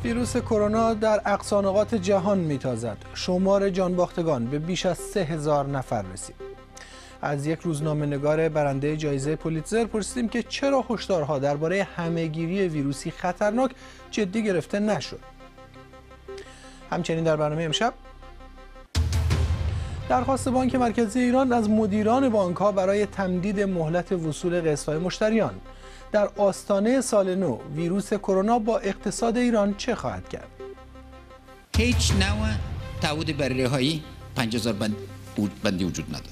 ویروس کرونا در اقصانقاط جهان میتازد. شمار جانباختگان به بیش از 3000 نفر رسید. از یک روزنامه‌نگار برنده جایزه پولیتزر پرسیدیم که چرا هشدارها درباره همه‌گیری ویروسی خطرناک جدی گرفته نشد. همچنین در برنامه امشب درخواست بانک مرکزی ایران از مدیران بانک‌ها برای تمدید مهلت وصول قسط‌های مشتریان. در آستانه سال نو ویروس کرونا با اقتصاد ایران چه خواهد کرد؟ هیچ نوع تعهد بر رهایی 50,000 بندی وجود ندارد.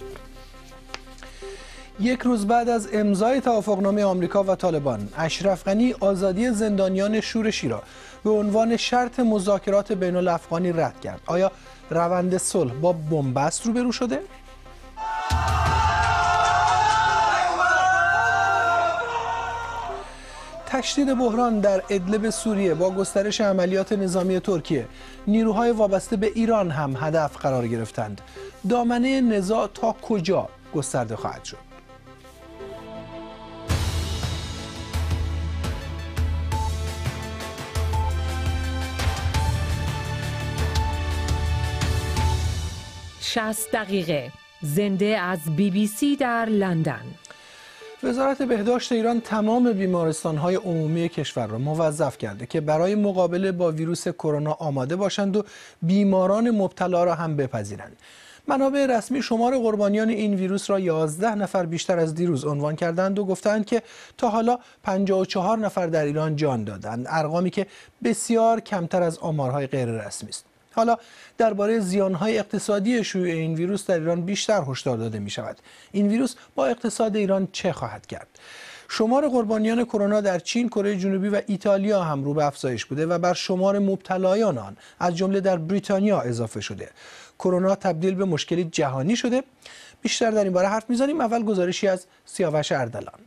یک روز بعد از امضای توافقنامه آمریکا و طالبان، اشرف غنی آزادی زندانیان شورشی را به عنوان شرط مذاکرات بین الافغانی رد کرد. آیا روند صلح با بنبست روبرو شده؟ تشدید بحران در ادلب سوریه با گسترش عملیات نظامی ترکیه، نیروهای وابسته به ایران هم هدف قرار گرفتند. دامنه نزاع تا کجا گسترده خواهد شد؟ شصت دقیقه زنده از BBC در لندن. وزارت بهداشت ایران تمام بیمارستان‌های عمومی کشور را موظف کرده که برای مقابله با ویروس کرونا آماده باشند و بیماران مبتلا را هم بپذیرند. منابع رسمی شمار قربانیان این ویروس را 11 نفر بیشتر از دیروز عنوان کردند و گفتند که تا حالا 54 نفر در ایران جان دادند، ارقامی که بسیار کمتر از آمارهای غیر رسمی است. حالا درباره زیانهای اقتصادی شیوع این ویروس در ایران بیشتر هشدار داده می شود. این ویروس با اقتصاد ایران چه خواهد کرد؟ شمار قربانیان کرونا در چین، کره جنوبی و ایتالیا هم رو به افزایش بوده و بر شمار مبتلایان آن از جمله در بریتانیا اضافه شده. کرونا تبدیل به مشکلی جهانی شده. بیشتر در این باره حرف می‌زنیم. اول گزارشی از سیاوش اردلان.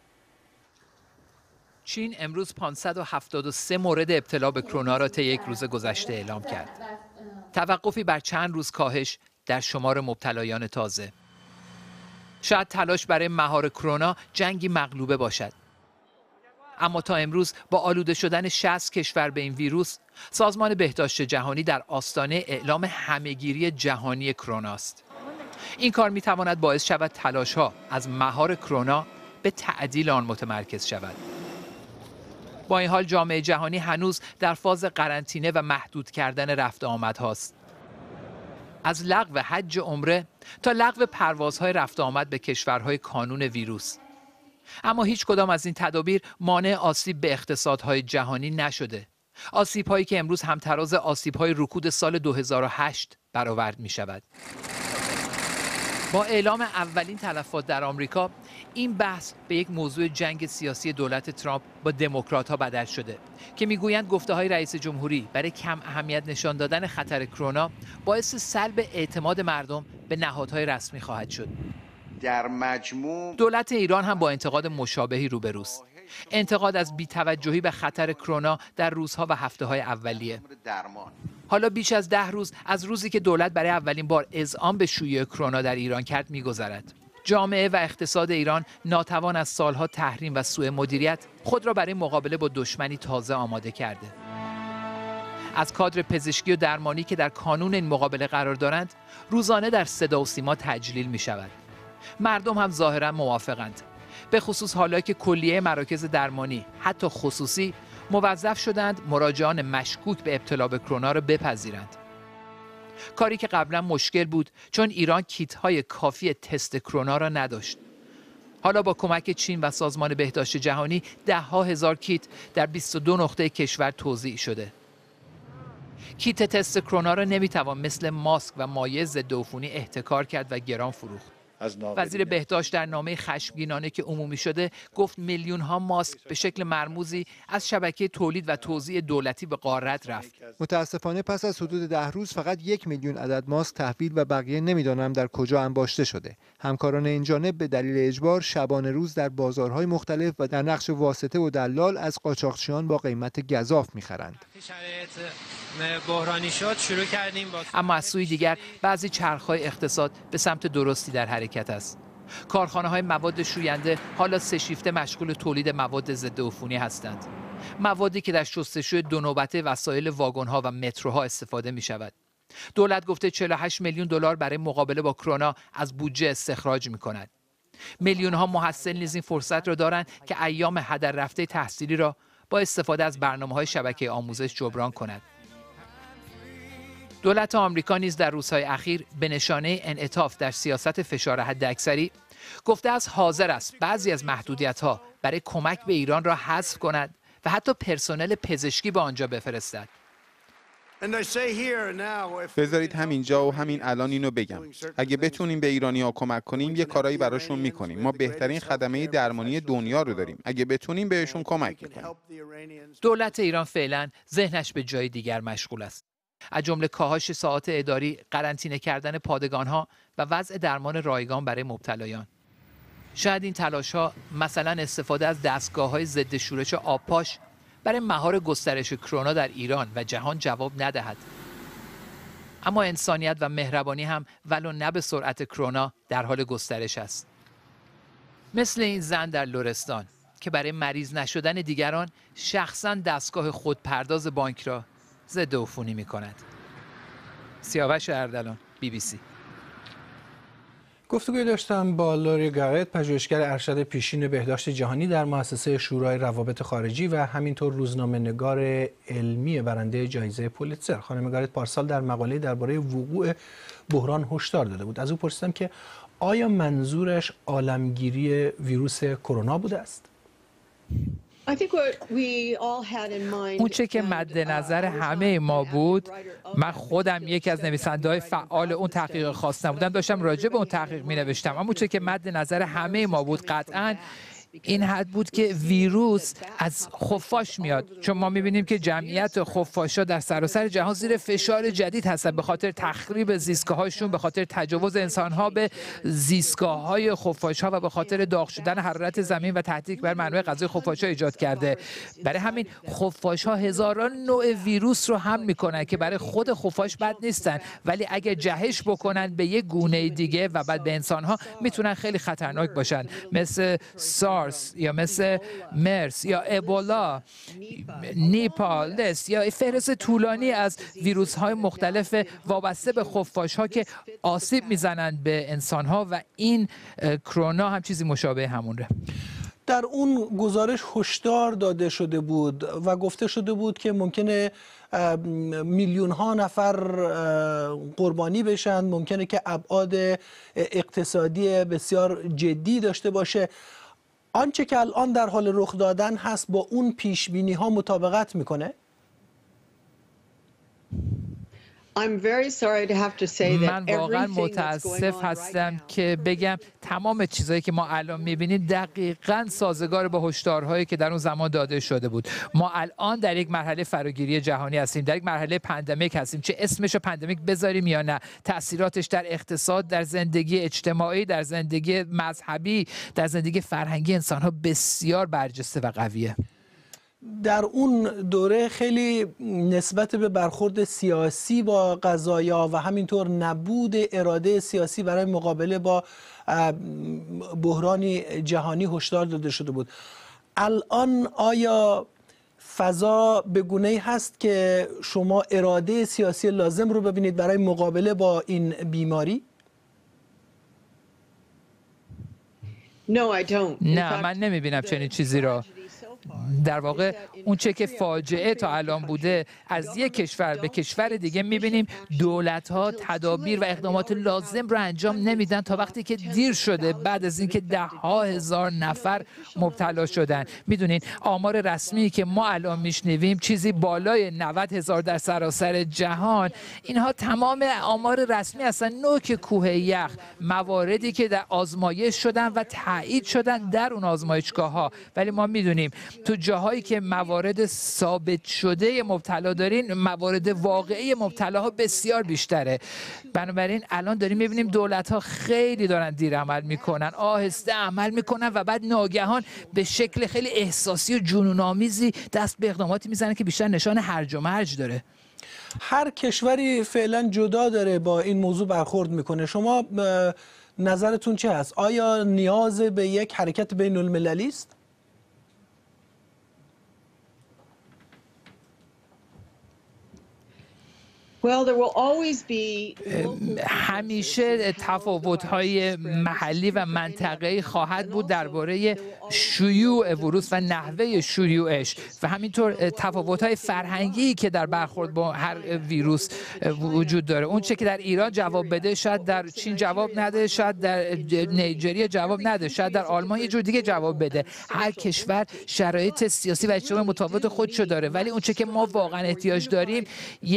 چین امروز 573 مورد ابتلا به کرونا را طی یک روز گذشته اعلام کرد. توقفی بر چند روز کاهش در شمار مبتلایان تازه. شاید تلاش برای مهار کرونا جنگی مغلوبه باشد. اما تا امروز با آلوده شدن 60 کشور به این ویروس، سازمان بهداشت جهانی در آستانه اعلام همهگیری جهانی کرونا است. این کار می‌تواند باعث شود تلاش‌ها از مهار کرونا به تعدیل آن متمرکز شود. با این حال جامعه جهانی هنوز در فاز قرنطینه و محدود کردن رفت آمد هاست. از لغو حج عمره تا لغو پروازهای رفت آمد به کشورهای کانون ویروس. اما هیچ کدام از این تدابیر مانع آسیب به اقتصادهای جهانی نشده. آسیب‌هایی که امروز همتراز آسیب‌های رکود سال 2008 برآورد می‌شود. با اعلام اولین تلفات در آمریکا، این بحث به یک موضوع جنگ سیاسی دولت ترامپ با دموکرات‌ها بدل شده که میگویند گفته‌های رئیس جمهوری برای کم اهمیت نشان دادن خطر کرونا باعث سلب اعتماد مردم به نهادهای رسمی خواهد شد. در مجموع دولت ایران هم با انتقاد مشابهی روبروست. انتقاد از بی‌توجهی به خطر کرونا در روزها و هفته‌های اولیه. حالا بیش از 10 روز از روزی که دولت برای اولین بار اذعان به شیوع کرونا در ایران کرد می‌گذرد. جامعه و اقتصاد ایران ناتوان از سالها تحریم و سوء مدیریت خود را برای مقابله با دشمنی تازه آماده کرده. از کادر پزشکی و درمانی که در کانون این مقابله قرار دارند، روزانه در صدا و سیما تجلیل می‌شود. مردم هم ظاهراً موافقند. به خصوص حالا که کلیه مراکز درمانی حتی خصوصی موظف شدند مراجعان مشکوک به ابتلا به کرونا را بپذیرند. کاری که قبلا مشکل بود چون ایران کیت‌های کافی تست کرونا را نداشت. حالا با کمک چین و سازمان بهداشت جهانی ده‌ها هزار کیت در 22 نقطه کشور توزیع شده. کیت تست کرونا را نمیتوان مثل ماسک و مایع ضد عفونی احتکار کرد و گران فروخت. وزیر بهداشت در نامه خشمگینانه که عمومی شده گفت میلیون ها ماسک به شکل مرموزی از شبکه تولید و توزیع دولتی به غارت رفت. متاسفانه پس از حدود 10 روز فقط 1 میلیون عدد ماسک تحویل و بقیه نمیدانم در کجا انباشته شده. همکاران این جانب به دلیل اجبار شبانه روز در بازارهای مختلف و در نقش واسطه و دلال از قاچاقچیان با قیمت گزاف می‌خرند. بحرانی شد شروع کردیم اما از سوی دیگر بعضی چرخ‌های اقتصاد به سمت درستی در حرکت است. کارخانه‌های مواد شوینده حالا 3 شیفته مشغول تولید مواد ضد عفونی هستند. موادی که در شستشوی 2 نوبته وسایل واگن‌ها و متروها استفاده می‌شود. دولت گفته 48 میلیون دلار برای مقابله با کرونا از بودجه استخراج می‌کند. میلیون‌ها محصل نیز این فرصت را دارند که ایام هدر رفته تحصیلی را با استفاده از برنامه‌های شبکه آموزش جبران کند. دولت آمریکا نیز در روزهای اخیر به نشانه انعطاف در سیاست فشار حداکثری گفته است حاضر است بعضی از محدودیت‌ها برای کمک به ایران را حذف کند و حتی پرسنل پزشکی به آنجا بفرستد. بذارید همینجا و همین الان اینو بگم. اگه بتونیم به ایرانی‌ها کمک کنیم یه کارایی براشون میکنیم. ما بهترین خدمه درمانی دنیا رو داریم. اگه بتونیم بهشون کمک میکنیم. دولت ایران فعلا ذهنش به جای دیگر مشغول است. از جمله کاهش ساعات اداری، قرنطینه کردن پادگان‌ها و وضع درمان رایگان برای مبتلایان. شاید این تلاش‌ها مثلا استفاده از دستگاه‌های ضد شورش آبپاش برای مهار گسترش کرونا در ایران و جهان جواب ندهد. اما انسانیت و مهربانی هم ولو نه به سرعت کرونا در حال گسترش است. مثل این زن در لرستان که برای مریض نشدن دیگران شخصاً دستگاه خودپرداز بانک را ضد عفونی می‌کند. سیاوش اردلان، BBC. گفتگوی داشتم با لوری گارت، پژوهشگر ارشد پیشین بهداشت جهانی در مؤسسه شورای روابط خارجی و همینطور روزنامه‌نگار علمی برنده جایزه پولیتزر. خانم گارت پارسال در مقاله درباره وقوع بحران هشدار داده بود. از او پرسیدم که آیا منظورش عالمگیری ویروس کرونا بوده است؟ اون چه که مد نظر همه ما بود، من خودم یکی از نویسنده‌های فعال اون تحقیق خاص نبودم، داشتم راجع به اون تحقیق می‌نوشتم، اما اون چه که مد نظر همه ما بود قطعاً این حد بود که ویروس از خفاش میاد، چون ما می‌بینیم که جمعیت خفاشا در سراسر جهان زیر فشار جدید هستند به خاطر تخریب زیستگاه‌هاشون، به خاطر تجاوز انسان‌ها به زیستگاه‌های خفاش‌ها و به خاطر داغ شدن حرارت زمین و تهدید بر منابع غذایی خفاش‌ها ایجاد کرده. برای همین خفاش‌ها هزاران نوع ویروس رو حمل می‌کنن که برای خود خفاش بد نیستن، ولی اگه جهش بکنن به یک گونه دیگه و بعد به انسان‌ها میتونن خیلی خطرناک باشن، مثل سارس یا مثل مرس یا ابولا، نیپا، لس یا فهرست طولانی از ویروس‌های مختلف وابسته به خفاش‌ها که آسیب میزنند به انسان‌ها و این کرونا هم چیزی مشابه همونه. در اون گزارش هشدار داده شده بود و گفته شده بود که ممکنه میلیون ها نفر قربانی بشن، ممکنه که ابعاد اقتصادی بسیار جدی داشته باشه. آنچه که الان در حال رخ دادن هست با اون پیش بینی ها مطابقت میکنه؟ من واقعا متاسف هستم که بگم تمام چیزایی که ما الان میبینیم دقیقاً سازگار با هشدارهایی که در اون زمان داده شده بود. ما الان در یک مرحله فراگیری جهانی هستیم، در یک مرحله پندمیک هستیم، چه اسمش رو پندمیک بذاریم یا نه، تاثیراتش در اقتصاد، در زندگی اجتماعی، در زندگی مذهبی، در زندگی فرهنگی انسان‌ها بسیار برجسته و قویه. در اون دوره خیلی نسبت به برخورد سیاسی با قضایا و همینطور نبود اراده سیاسی برای مقابله با بحرانی جهانی هشدار داده شده بود. الان آیا فضا به گونه‌ای هست که شما اراده سیاسی لازم رو ببینید برای مقابله با این بیماری؟ نه، من نمیبینم چنین چیزی را. در واقع اون چه که فاجعه تا الان بوده، از یک کشور به کشور دیگه میبینیم دولت‌ها تدابیر و اقدامات لازم رو انجام نمیدن تا وقتی که دیر شده، بعد از اینکه 10,000 نفر مبتلا شدن. میدونین آمار رسمی که ما الان میشنویم چیزی بالای 90,000 در سراسر جهان. اینها تمام آمار رسمی هستن، نوک کوه یخ، مواردی که در آزمایش شدن و تایید شدن در اون آزمایشگاه‌ها. ولی ما میدونیم تو جاهایی که موارد ثابت شده مبتلا دارین، موارد واقعی مبتلاها بسیار بیشتره. بنابراین الان داریم میبینیم دولت‌ها خیلی دارن دیر عمل میکنن، آهسته عمل میکنن و بعد ناگهان به شکل خیلی احساسی و جنون‌آمیزی دست به اقداماتی میزنن که بیشتر نشان هرج و مرج داره. هر کشوری فعلا جدا داره با این موضوع برخورد میکنه. شما نظرتون چه هست؟ آیا نیاز به یک حرکت بین المللی است؟ همیشه تفاوت‌های محلی و منطقه‌ای خواهد بود درباره شیوع ویروس و نحوه شیوعش و همینطور تفاوت‌های فرهنگی که در برخورد با هر ویروس وجود داره. اون چه که در ایران جواب بده شاید در چین جواب نده، شاید در نیجریه جواب نده، شاید در آلمان یه جور دیگه جواب بده. هر کشور شرایط سیاسی و اجتماعی متفاوت خودشو داره، ولی اون چه که ما واقعا احتیاج داریم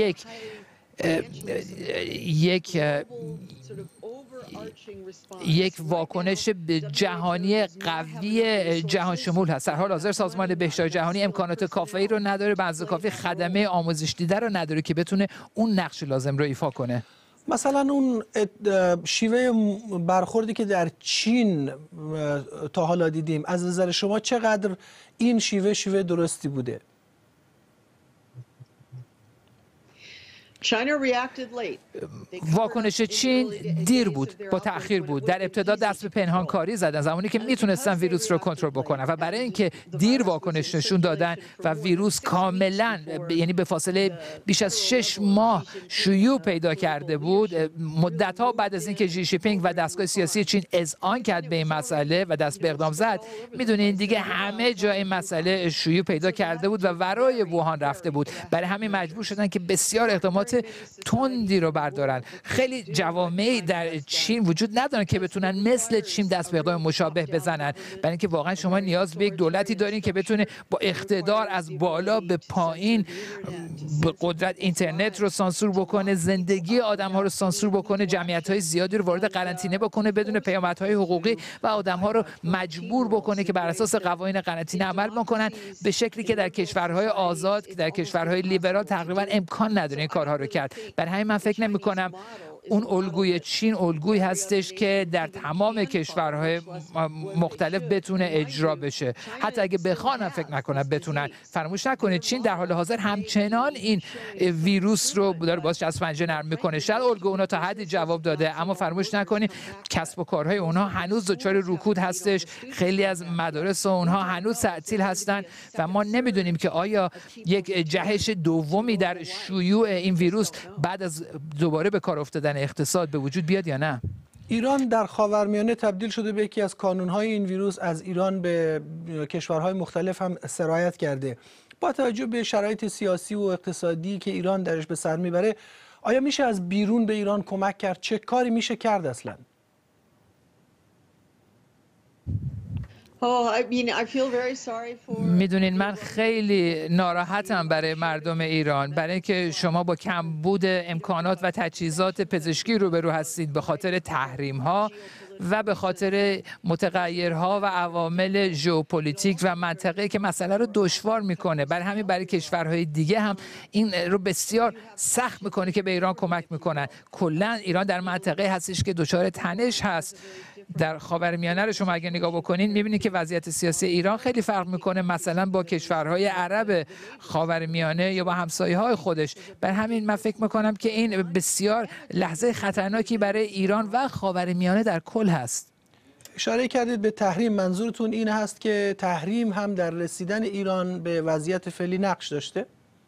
یک واکنش جهانی قوی جهان شمول هست. در حال حاضر سازمان بهداشت جهانی امکانات کافی رو نداره، به اندازه کافی خدمه آموزش دیده رو نداره که بتونه اون نقش لازم رو ایفا کنه. مثلا اون شیوه برخوردی که در چین تا حالا دیدیم، از نظر شما چقدر این شیوه درستی بوده؟ واکنش چین دیر بود، با تأخیر بود. در ابتدا دست به پنهانکاری زدن زمانی که میتونستن ویروس رو کنترل بکنن و برای اینکه دیر واکنش نشون دادن و ویروس کاملا یعنی به فاصله بیش از 6 ماه شیوع پیدا کرده بود، مدت‌ها بعد از اینکه ژی جی پینگ و دستگاه سیاسی چین اذعان کرد به این مسئله و دست به اقدام زد، میدونین دیگه همه جا این مسئله شیوع پیدا کرده بود و ورای ووهان رفته بود. برای همین مجبور شدن که بسیار اقدامات تندی رو بردارن. خیلی جوامعی در چین وجود ندارن که بتونن مثل چین دست به اقدام مشابه بزنن، برای اینکه واقعا شما نیاز به یک دولتی دارین که بتونه با اقتدار از بالا به پایین به قدرت اینترنت رو سانسور بکنه، زندگی آدم‌ها رو سانسور بکنه، جمعیت‌های زیادی رو وارد قرنطینه بکنه بدون پیامدهای حقوقی و آدم‌ها رو مجبور بکنه که بر اساس قوانین قرنطینه عمل بکنن، به شکلی که در کشورهای آزاد، که در کشورهای لیبرال تقریبا امکان نداره این کارها رو کرد. برای همین من فکر نمی‌کنم اون الگوی چین الگویی هستش که در تمام کشورهای مختلف بتونه اجرا بشه. حتی اگه بخوان فکر نکنم بتونن. فراموش نکنید چین در حال حاضر همچنان این ویروس رو داره باز از پنجه نرم میکنه. شاید الگوی اونا تا حدی جواب داده، اما فراموش نکنید کسب و کارهای اونها هنوز دچار رکود هستش. خیلی از مدارس اونها هنوز تعطیل هستن و ما نمیدونیم که آیا یک جهش دومی در شیوع این ویروس بعد از دوباره به کار افتادن اقتصاد به وجود بیاد یا نه. ایران در خاورمیانه تبدیل شده به یکی از کانونهای این ویروس، از ایران به کشورهای مختلف هم سرایت کرده. با توجه به شرایط سیاسی و اقتصادی که ایران درش به سر میبره، آیا میشه از بیرون به ایران کمک کرد؟ چه کاری میشه کرد اصلا؟ میدونین من خیلی ناراحتم برای مردم ایران، برای اینکه شما با کمبود امکانات و تجهیزات پزشکی روبرو هستید به خاطر تحریم ها و به خاطر متغیرها و عوامل ژئوپلیتیک و منطقه‌ای که مسئله رو دشوار میکنه. برای همین برای کشورهای دیگه هم این رو بسیار سخت میکنه که به ایران کمک میکنن. کلا ایران در منطقه هستش که دچار تنش هست. در خاورمیانه رو شما اگه نگاه بکنین میبینید که وضعیت سیاسی ایران خیلی فرق میکنه مثلا با کشورهای عرب خاورمیانه یا با همسایه‌های خودش. بر همین من فکر میکنم که این بسیار لحظه خطرناکی برای ایران و خاورمیانه در کل هست. اشاره کردید به تحریم، منظورتون این هست که تحریم هم در رسیدن ایران به وضعیت فعلی نقش داشته؟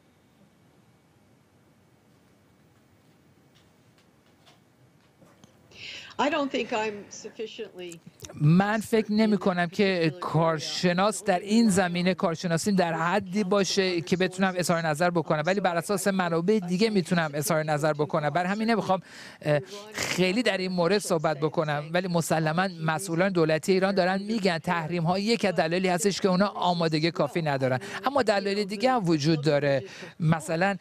من فکر نمی کنم که کارشناس در این زمینه کارشناسیم در حدی باشه که بتونم اظهار نظر بکنم، ولی بر اساس منابع دیگه میتونم اظهار نظر بکنم. برای همین نمیخوام خیلی در این مورد صحبت بکنم، ولی مسلما مسئولان دولتی ایران دارن میگن تحریم ها یک از دلایلی هستش که اونا آمادگی کافی ندارن، اما دلایل دیگه هم وجود داره. مثلا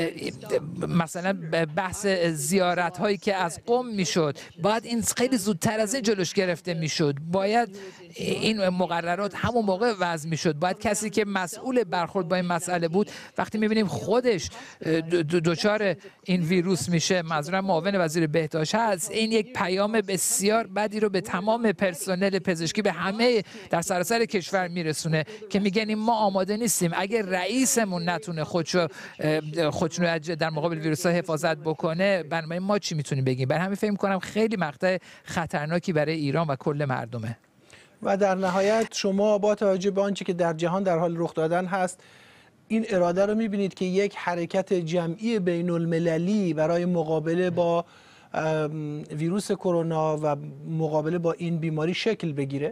بحث زیارت هایی که از قم میشد، بعد این خیلی زودتر از این جلوش گرفته میشد. باید این مقررات همون موقع وضع میشد. باید کسی که مسئول برخورد با این مسئله بود وقتی میبینیم خودش دچار این ویروس میشه، منظورم معاون وزیر بهداشت هست، این یک پیام بسیار بدی رو به تمام پرسنل پزشکی، به همه در سراسر کشور میرسونه که میگن ما آماده نیستیم. اگر رئیسمون نتونه خودشو در مقابل ویروس ها حفاظت بکنه، بنابراین ما چی میتونیم بگیم؟ برای همین فکر می‌کنم خیلی مقطع خطرناکی برای ایران و کل مردمه. و در نهایت شما با توجه به آنچه که در جهان در حال رخ دادن هست، این اراده رو میبینید که یک حرکت جمعی بین المللی برای مقابله با ویروس کرونا و مقابله با این بیماری شکل بگیره؟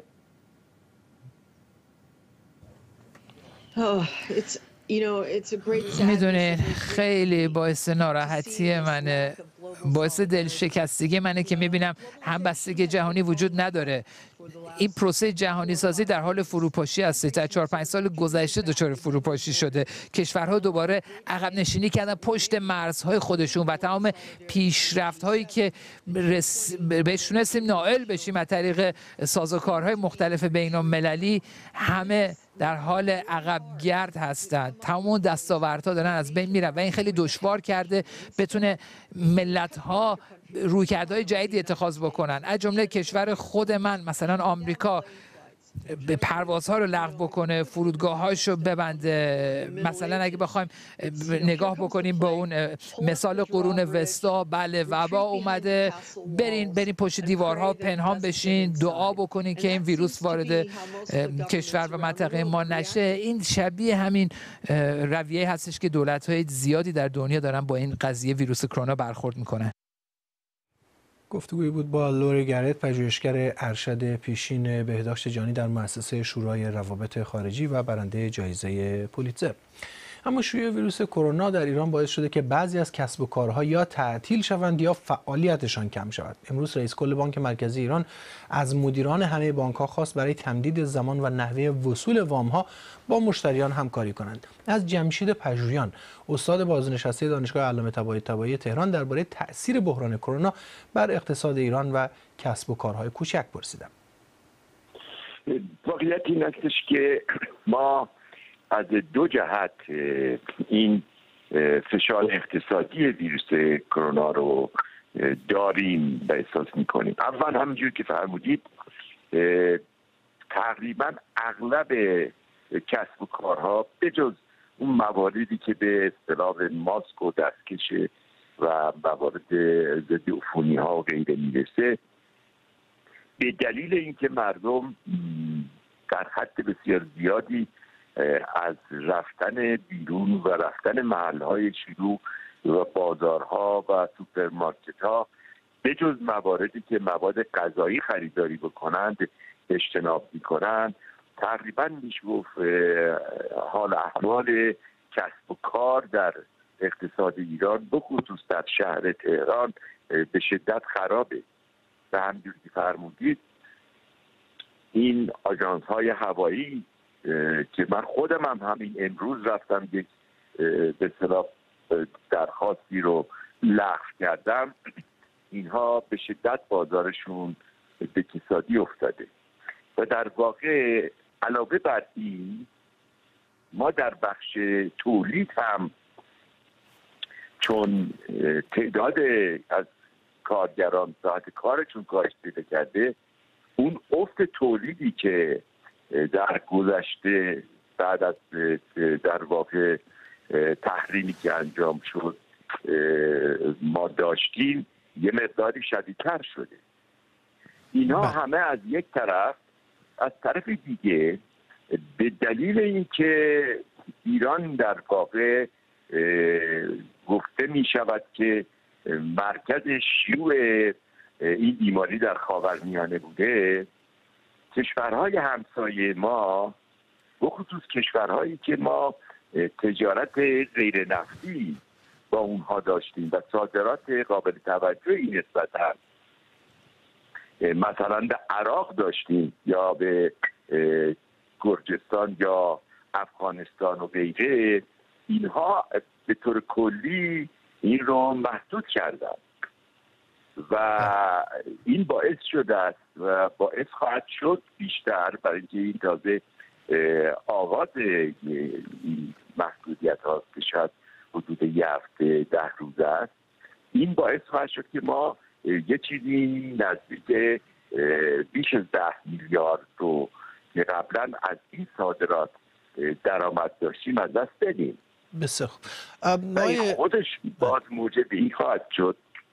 میدونین خیلی باعث ناراحتی منه، باعث دلشکستگی منه که میبینم همبستگی جهانی وجود نداره. این پروسه جهانی سازی در حال فروپاشی است. در 4-5 سال گذشته دچار فروپاشی شده. کشورها دوباره عقب نشینی کردن پشت مرزهای خودشون و تمام پیشرفت‌هایی که بهش تونستیم نائل بشیم از طریق سازوکارهای مختلف بین‌المللی همه در حال عقبگرد هستند. تمام دستاوردها دارن از بین میرن و این خیلی دشوار کرده بتونه ملت‌ها رویکردهای جدیدی اتخاذ بکنن. از جمله کشور خود من مثلا آمریکا به پروازها رو لغو بکنه، فرودگاه‌هاشو ببنده. مثلا اگه بخوایم نگاه بکنیم به اون مثال قرون وسطا، بله وبا اومده، برین پشت دیوارها پنهان بشین، دعا بکنین که این ویروس وارد کشور و منطقه ما نشه. این شبیه همین رویه هستش که دولت‌های زیادی در دنیا دارن با این قضیه ویروس کرونا برخورد میکنن. گفتگویی بود با لوری گرت، پژوهشگر ارشد پیشین بهداشت جهانی در مؤسسه شورای روابط خارجی و برنده جایزه پولیتزر. اما شیوع ویروس کرونا در ایران باعث شده که بعضی از کسب و کارها یا تعطیل شوند یا فعالیتشان کم شود. امروز رئیس کل بانک مرکزی ایران از مدیران همه بانک‌ها خواست برای تمدید زمان و نحوه وصول وام‌ها با مشتریان همکاری کنند. از جمشید پژویان، استاد بازنشسته دانشگاه علامه طباطبایی تهران، درباره تأثیر بحران کرونا بر اقتصاد ایران و کسب و کارهای کوچک پرسیدم. واقعیت این استش که ما از دو جهت این فشار اقتصادی ویروس کرونا رو داریم و احساس میکنیم. اول همونجور که فرمودید تقریبا اغلب کسب و کارها به جز اون مواردی که به اصطلاح ماسک و دستکش و موارد ضد عفونی ها و غیره میرسه، به دلیل اینکه مردم در حد بسیار زیادی از رفتن بیرون و رفتن محلهای شلوغ و بازارها و سوپرمارکت‌ها به جز مواردی که مواد غذایی خریداری بکنند اجتناب می‌کنند، تقریبا میشه گفت حال احوال کسب و کار در اقتصاد ایران بخصوص در شهر تهران به شدت خرابه. و همونجور که فرمودید این آژانس‌های هوایی که من خودم هم همین امروز رفتم یک به اصطلاح درخواستی رو لغو کردم، اینها به شدت بازارشون به کسادی افتاده و در واقع علاوه بر این ما در بخش تولید هم چون تعداد از کارگران ساعت کارشون کاهش پیدا کرده، اون افت تولیدی که در گذشته بعد از در واقع تحریمی که انجام شد ما داشتیم یه مقداری شدیدتر شده. اینا همه از یک طرف، از طرف دیگه به دلیل اینکه ایران در واقع گفته می شود که مرکز شیوع این بیماری در خاورمیانه بوده، کشورهای همسایه ما بخصوص کشورهایی که ما تجارت غیر نفتی با اونها داشتیم و صادرات قابل توجهی نسبتاً مثلا به عراق داشتیم یا به گرجستان یا افغانستان و غیره، اینها به طور کلی این رو محدود کردن و این باعث شده است و باعث خواهد شد بیشتر، برای اینکه این تازه آغاز این محدودیت هاست که شاید حدود یه هفته 10 روز است، این باعث خواهد شد که ما یه چیزی نزدیک بیش از 10 میلیارد رو که قبلا از این صادرات درآمد داشتیم از دست بدیم. بسیار خوب. خودش باز موجب این خواهد شد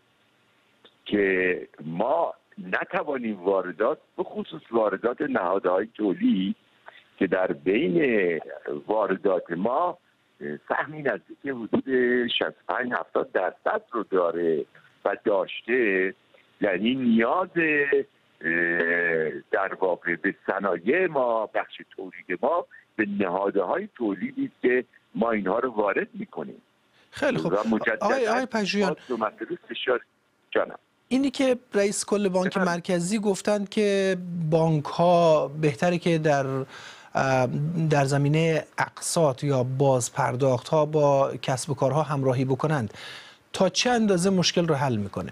که ما نتوانیم واردات، به خصوص واردات نهادهای تولید که در بین واردات ما سهمی نزدیک حدود 65-70% رو داره و داشته، یعنی نیاز در واقع به صنایع ما، بخش تولید ما، به نهادهای تولیدی که ما اینها رو وارد میکنیم. خیلی خوب. آقای پژویان، اینی که رئیس کل بانک مرکزی گفتند که بانک ها بهتره که در زمینه اقساط یا بازپرداخت ها با کسب و کارها همراهی بکنند، تا چه اندازه مشکل رو حل میکنه؟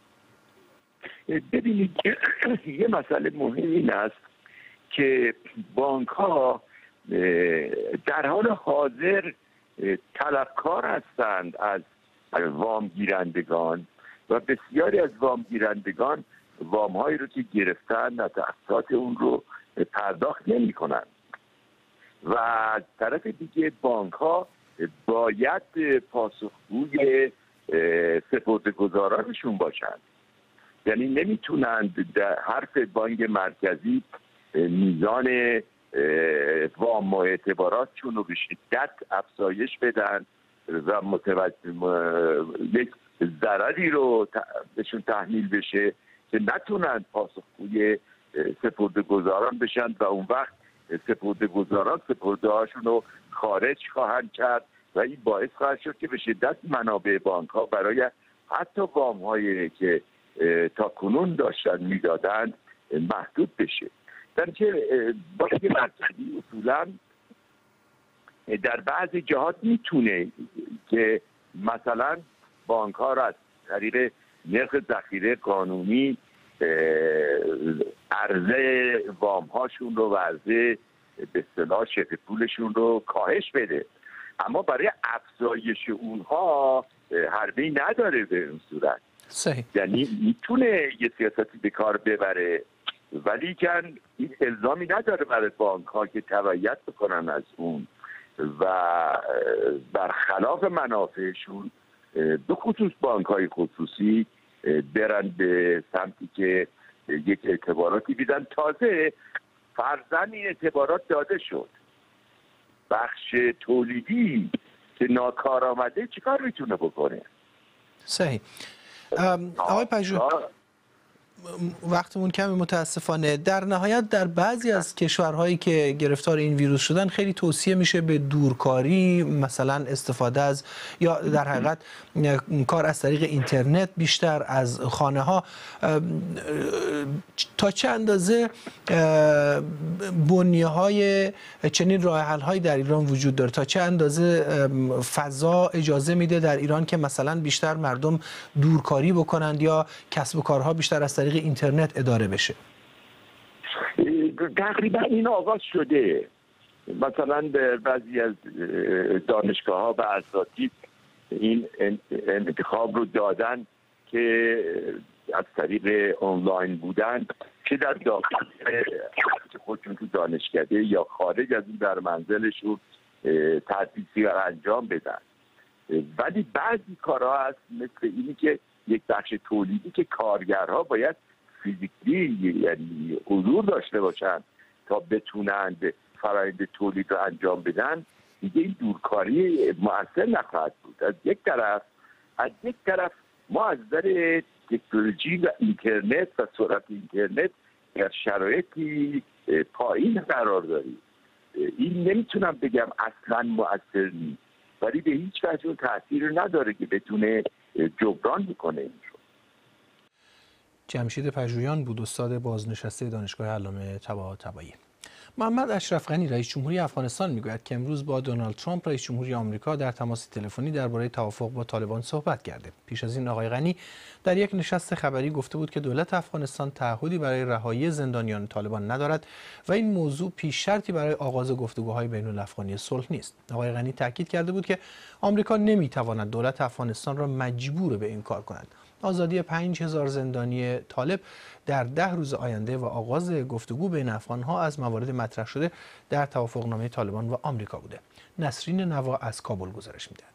ببینید که یه مسئله مهم این است که بانک ها در حال حاضر طلبکار هستند از وام گیرندگان و بسیاری از وام گیرندگان وام هایی رو که گرفتن از اقساط اون رو پرداخت نمی کنند و طرف دیگه بانک ها باید پاسخگوی سپرده‌گذارانشون باشند. یعنی نمیتونند در حرف بانک مرکزی میزان وام و اعتباراتشون رو به شدت افزایش بدن و یک ضرری رو بهشون تحمیل بشه که نتونن پاسخگوی سپرده‌گذاران بشن و اون وقت سپرده‌گذاران سپرده‌هاشون رو خارج خواهند کرد و این باعث خواهد شد که به شدت منابع بانک ها برای حتی وام هایی که تا کنون داشتن میدادن محدود بشه. در که بانک مرکزی اصولا در بعضی جهات میتونه که مثلا بانک ها را از طریق نرخ ذخیره قانونی عرضه وام هاشون رو و عرضه به اصطلاح شبه پولشون رو کاهش بده، اما برای افزایش اونها حربه‌ای نداره به اون صورت. صحیح. یعنی میتونه یه سیاستی به کار ببره ولی که این الزامی نداره برای بانک ها که تبعیت بکنن از اون و برخلاف منافعشون به خصوص بانک های خصوصی برن به سمتی که یک اعتباراتی بیدن. تازه فرضاً این اعتبارات داده شد، بخش تولیدی که ناکار آمده چیکار میتونه بکنه؟ صحیح. آقای پژوهان، وقتمون کمی متاسفانه. در نهایت در بعضی از کشورهایی که گرفتار این ویروس شدن خیلی توصیه میشه به دورکاری، مثلا استفاده از یا در حقیقت کار از طریق اینترنت بیشتر از خانه ها. تا چه اندازه بنیه های چنین راه حل هایی در ایران وجود داره؟ تا چه اندازه فضا اجازه میده در ایران که مثلا بیشتر مردم دورکاری بکنند یا کسب و کارها بیشتر از طریق اینترنت اداره بشه؟ تقریبا این آغاز شده. مثلا در بعضی از دانشگاه ها و اساتید این انتخاب رو دادن که از طریق آنلاین بودن که در داخل خودشون تو دانشکده یا خارج از این در منزلشون تدریسی رو انجام بدن. ولی بعضی کارها هست مثل اینی که یک بخش تولیدی که کارگرها باید فیزیکلی یعنی حضور داشته باشن تا بتونند فرآیند تولید رو انجام بدن، دیگه این دورکاری مؤثر نخواهد بود. از یک طرف ما از نظر تکنولوژی و اینترنت و سرعت اینترنت در شرایطی پایین قرار داریم. این نمیتونم بگم اصلا مؤثر نیست، ولی به هیچ وجه اون تأثیر نداره که بتونه جبران بکنه این رو. جمشید پژویان بود، استاد بازنشسته دانشگاه علامه طباطبایی. محمد اشرف غنی رئیس جمهوری افغانستان میگوید که امروز با دونالد ترامپ رئیس جمهوری آمریکا در تماس تلفنی درباره توافق با طالبان صحبت کرده. پیش از این آقای غنی در یک نشست خبری گفته بود که دولت افغانستان تعهدی برای رهایی زندانیان طالبان ندارد و این موضوع پیش شرطی برای آغاز گفتگوهای بین الافغانی صلح نیست. آقای غنی تاکید کرده بود که آمریکا نمیتواند دولت افغانستان را مجبور به این کار کند. آزادی 5000 زندانی طالب در 10 روز آینده و آغاز گفتگو بین افغان‌ها از موارد مطرح شده در توافقنامه طالبان و آمریکا بوده. نسرین نوا از کابل گزارش می‌دهد.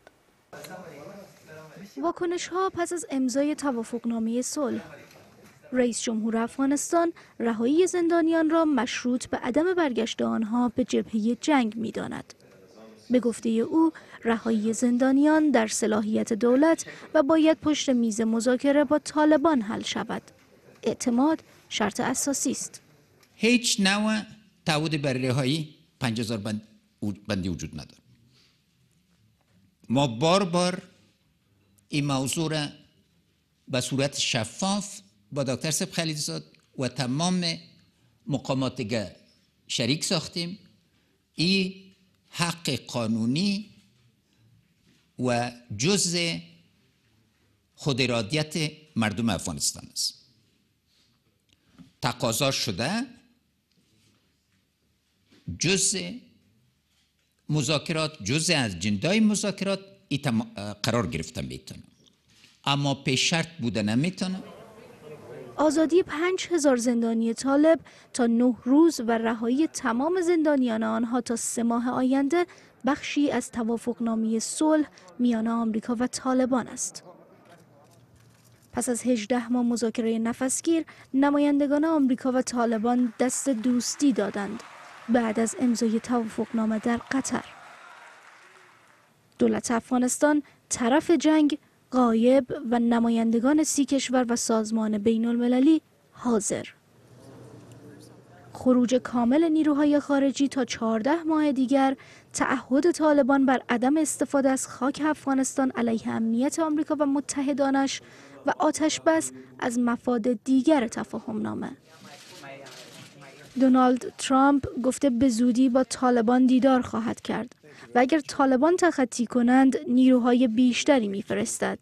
واکنش‌ها پس از امضای توافقنامه صلح. رئیس جمهور افغانستان رهایی زندانیان را مشروط به عدم برگشت آنها به جبهه جنگ می‌داند. به گفته او رهایی زندانیان در صلاحیت دولت و باید پشت میز مذاکره با طالبان حل شود. اعتماد شرط اساسی است. هیچ نوع تعهد برای رهایی 50,000 بندی وجود نداره. ما بار این موضوع را به صورت شفاف با دکتر سب خلیلزاد و تمام مقامات دیگر شریک ساختیم. این حق قانونی و جزء خود ارادیت مردم افغانستان است. تقاضا شده جزء مذاکرات، جزء از اجندای مذاکرات قرار گرفتن میتونه، اما پیش شرط بوده نمیتونه. آزادی 5000 زندانی طالب تا 9 روز و رهایی تمام زندانیان آنها تا 3 ماه آینده بخشی از توافقنامه صلح میان آمریکا و طالبان است. پس از 18 ماه مذاکره نفسگیر، نمایندگان آمریکا و طالبان دست دوستی دادند بعد از امضای توافقنامه در قطر. دولت افغانستان طرف جنگ غایب و نمایندگان 30 کشور و سازمان بین المللی حاضر. خروج کامل نیروهای خارجی تا 14 ماه دیگر، تعهد طالبان بر عدم استفاده از خاک افغانستان علیه امنیت آمریکا و متحدانش و آتش بس از مفاد دیگر تفاهمنامه. دونالد ترامپ گفته به زودی با طالبان دیدار خواهد کرد و اگر طالبان تخطی کنند نیروهای بیشتری میفرستد.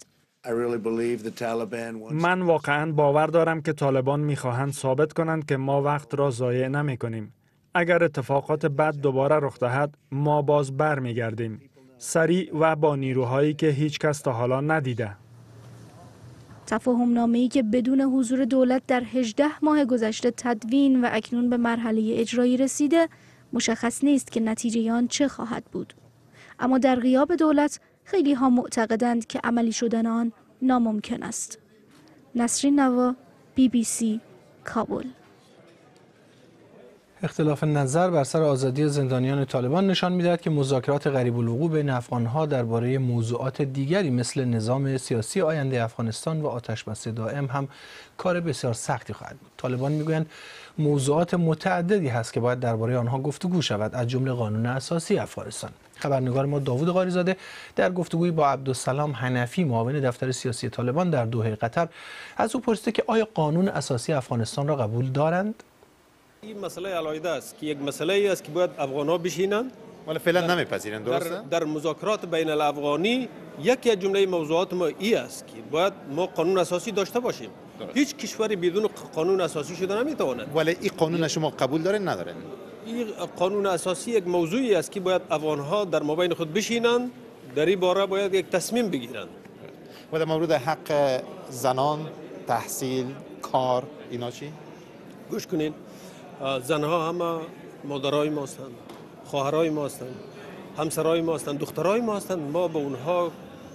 من واقعا باور دارم که طالبان میخواهند ثابت کنند که ما وقت را ضایع نمی کنیم. اگر اتفاقات بد دوباره رخ دهد ما باز برمیگردیم، سریع و با نیروهایی که هیچ کس تا حالا ندیده. تفاهمنامه‌ای که بدون حضور دولت در 18 ماه گذشته تدوین و اکنون به مرحله اجرایی رسیده، مشخص نیست که نتیجه آن چه خواهد بود. اما در غیاب دولت خیلی ها معتقدند که عملی شدن آن ناممکن است. نسرین نوا، BBC، کابل. اختلاف نظر بر سر آزادی زندانیان طالبان نشان می‌دهد که مذاکرات قریب الوقوع بین افغان‌ها درباره موضوعات دیگری مثل نظام سیاسی آینده افغانستان و آتش‌بس دائم هم کار بسیار سختی خواهد بود. طالبان می‌گویند موضوعات متعددی هست که باید درباره آنها گفتگو شود، از جمله قانون اساسی افغانستان. خبرنگار ما داوود قاریزاده در گفتگویی با عبدالسلام حنفی، معاون دفتر سیاسی طالبان در دوحه قطر، از او پرسیده که آیا قانون اساسی افغانستان را قبول دارند؟ این مسئله علایده است که یک مسئله است که باید افغان‌ها بشینند ولی فعلا نمیپذیرند. درسته؟ در مذاکرات بین الافغانی یکی از جمله موضوعات ما این است که باید ما قانون اساسی داشته باشیم. هیچ کشوری بدون قانون اساسی شده نمیتواند. ولی این قانون شما قبول دارین ندارین؟ این قانون اساسی یک موضوعی است که باید افغان‌ها در مابین خود بشینند، در این باره باید یک تصمیم بگیرند. و در مورد حق زنان، تحصیل، کار، اینا چی؟ گوش کنین، زنها همه مادرای ما هستند، خواهرای ما هستند، همسرای ما هستند، دخترای ما هستند. ما به اونها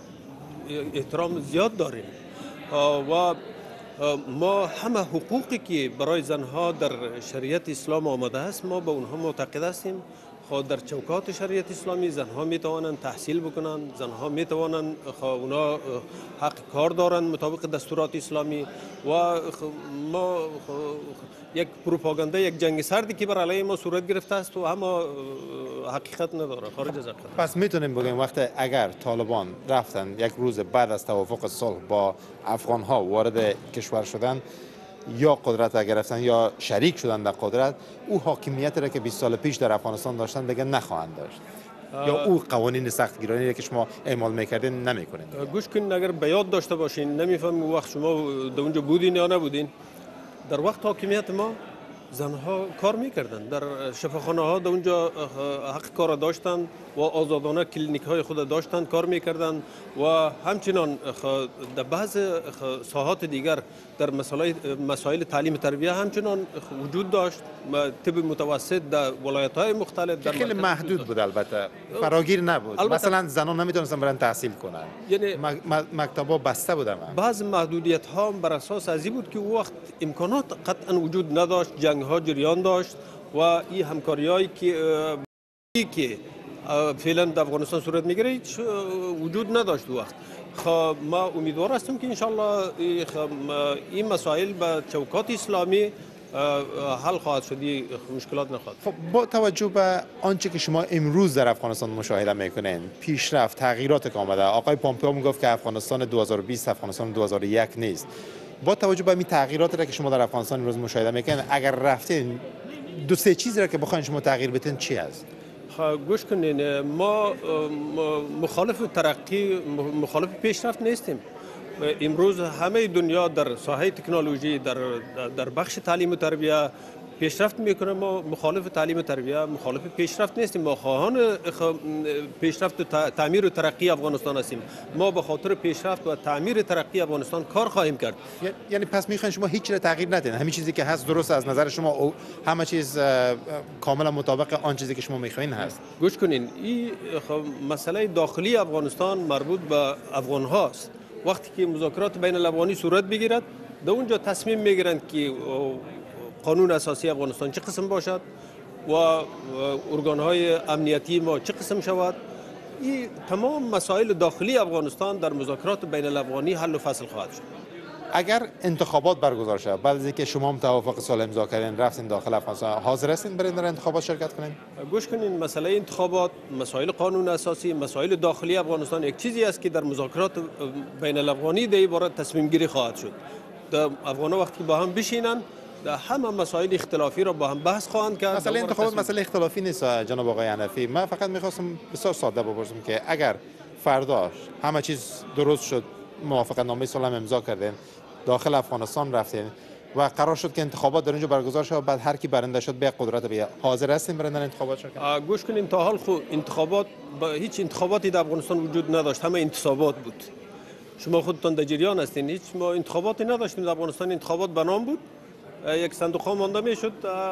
احترام زیاد داریم و ما همه حقوقی که برای زنها در شریعت اسلام آمده است ما به اونها معتقد هستیم. خود در چوکات شریعت اسلامی زنها می توانند تحصیل بکنند، زنها می توانند اونا حق کار دارند مطابق دستورات اسلامی و ما یک پروپاگاندا، یک جنگ سردی که بر علیه ما صورت گرفته است و اما حقیقت نداره، خارج از حقیقت. پس میتونیم بگیم وقتی اگر طالبان رفتن یک روز بعد از توافق صلح با افغان ها وارد کشور شدن، یا قدرت را گرفتن یا شریک شدن در قدرت، او حاکمیت را که 20 سال پیش در افغانستان داشتن دیگه نخواهند داشت، یا او قوانین سختگیرانه را که شما اعمال میکردین نمیکنین. گوش کنین، اگر به یاد داشته باشین، نمیفهم وقت شما در اونجا بودین یا نبودین، در وقت حاکمیت ما زنها کار میکردن، در شفاخانه ها در اونجا حق کار داشتن و آزادانه کلینیک های خود داشتن، کار میکردن و همچنان در بعض ساحات دیگر در مسائل تعلیم تربیه همچنان وجود داشت. طب متوسط در ولایت های مختلف در خیلی محدود بود، البته فراگیر نبود. مثلا زنان نمیتونستن برن تحصیل کنن، یعنی مکتبا بسته بودن. بعض محدودیت ها بر اساس ازی بود که وقت امکانات قطعا وجود نداشت، جنگ ها جریان داشت و این همکاریایی که فعلا در افغانستان صورت میگیره هیچ وجود نداشت وقت. خب ما امیدوار هستیم که انشالله این مسائل به چوکات اسلامی حل خواهد شد، مشکلات نخواهد. خب با توجه به آنچه که شما امروز در افغانستان مشاهده میکنین، پیشرفت، تغییرات که آمده، آقای پامپئو میگفت که افغانستان 2020 افغانستان 2001 نیست. با توجه به این تغییراتی که شما در افغانستان امروز مشاهده میکنین، اگر رفتین دو سه چیزی را که بخواین شما تغییر بدین چی است؟ گوش کنین، ما مخالف ترقی، مخالف پیشرفت نیستیم. امروز همه دنیا در ساحه تکنولوژی، در بخش تعلیم و تربیت پیشرفت میکنه. ما مخالف تعلیم و تربیت، مخالف پیشرفت نیستیم. ما خواهان پیشرفت و تعمیر و ترقی افغانستان هستیم. ما به خاطر پیشرفت و تعمیر ترقی افغانستان کار خواهیم کرد. یعنی پس میخواین شما هیچ چیز تغییر ندین، همین چیزی که هست درست از نظر شما، همه چیز کاملا مطابق آن چیزی که شما میخواین هست؟ گوش کنین، این مسئله داخلی افغانستان مربوط به افغان هاست. وقتی که مذاکرات بین الافغانی صورت بگیرد، در اونجا تصمیم میگیرند که قانون اساسی افغانستان چه قسم باشد و ارگانهای امنیتی ما چه قسم شود. این تمام مسائل داخلی افغانستان در مذاکرات بین الافغانی حل و فصل خواهد شد. اگر انتخابات برگزار شد، بعد از اینکه شما هم توافق صلح امضا کردین، رفتین داخل افغانستان، حاضر هستین برین در انتخابات شرکت کنین؟ گوش کنین، مسئله انتخابات، مسائل قانون اساسی، مسائل داخلی افغانستان یک چیزی است که در مذاکرات بین الافغانی در این باره تصمیم گیری خواهد شد. در افغان‌ها وقتی با هم بشینن، همه مسائل اختلافی را با هم بحث خواهند کرد. مسئله انتخابات مسئله اختلافی نیست جناب آقای حنفی. من فقط می‌خواستم بسیار ساده بپرسم که اگر فردا همه چیز درست شد، موافقت نامه صلح امضا کردین، داخل افغانستان رفتین و قرار شد که انتخابات در اونجا برگزار شه، بعد هر کی برنده شد به قدرت بیاد، حاضر هستین برای انتخابات شرکت؟ گوش کنین، تا حال خود انتخابات هیچ انتخاباتی در افغانستان وجود نداشت، همه انتصابات بود. شما خودتون در جریان هستین، هیچ ما انتخاباتی نداشتیم در افغانستان. انتخابات به نام بود، یک صندوق ها مانده میشد،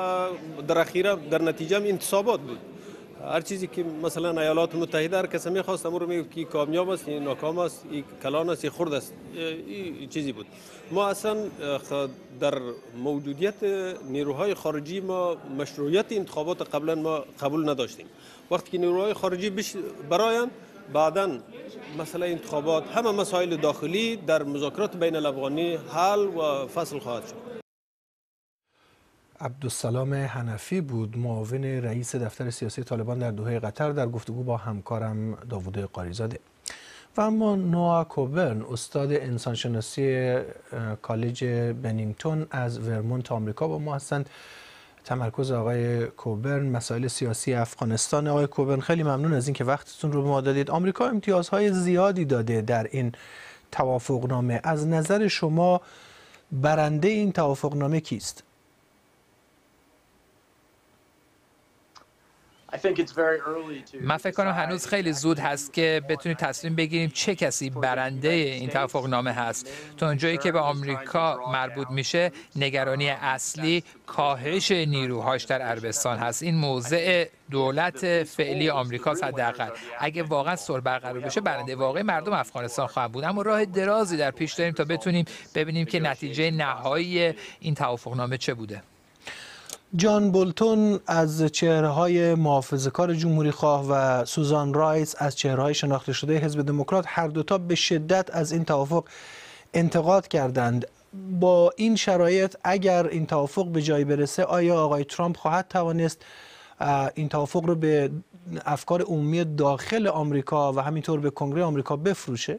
در اخیره در نتیجه انتصابات بود. هر چیزی که مثلا ایالات متحده هر کسی میخواست امور میگفت که کامیاب است، این ناکام است، این کلان است، این خرد است. این چیزی بود. ما اصلا در موجودیت نیروهای خارجی ما مشروعیت انتخابات قبلا ما قبول نداشتیم. وقتی که نیروهای خارجی براین، بعداً مسئله انتخابات، همه مسائل داخلی در مذاکرات بین الافغانی حل و فصل خواهد شد. عبدالسلام حنفی بود، معاون رئیس دفتر سیاسی طالبان در دوحه قطر، در گفتگو با همکارم داوود قاریزاده. و اما نوآ کوبرن، استاد انسانشناسی کالج بنینگتون از ورمونت آمریکا با ما هستند. تمرکز آقای کوبرن مسائل سیاسی افغانستان. آقای کوبرن، خیلی ممنون از اینکه وقتتون رو به ما دادید. آمریکا امتیازهای زیادی داده در این توافقنامه. از نظر شما برنده این توافقنامه کیست؟ من فکر کنم هنوز خیلی زود هست که بتونیم تصمیم بگیریم چه کسی برنده این توافقنامه هست. تا اونجایی که به آمریکا مربوط میشه، نگرانی اصلی کاهش نیروهاش در عربستان هست. این موضع دولت فعلی آمریکا حداقل. اگه واقعا صلح برقرار بشه، برنده واقعی مردم افغانستان خواهد بود. اما راه درازی در پیش داریم تا بتونیم ببینیم که نتیجه نهایی این توافقنامه چه بوده. جان بولتون از چهره‌های محافظه‌کار جمهوری‌خواه و سوزان رایس از چهره‌های شناخته شده حزب دموکرات، هر دوتا به شدت از این توافق انتقاد کردند. با این شرایط اگر این توافق به جای برسه، آیا آقای ترامپ خواهد توانست این توافق رو به افکار عمومی داخل آمریکا و همینطور به کنگره آمریکا بفروشه؟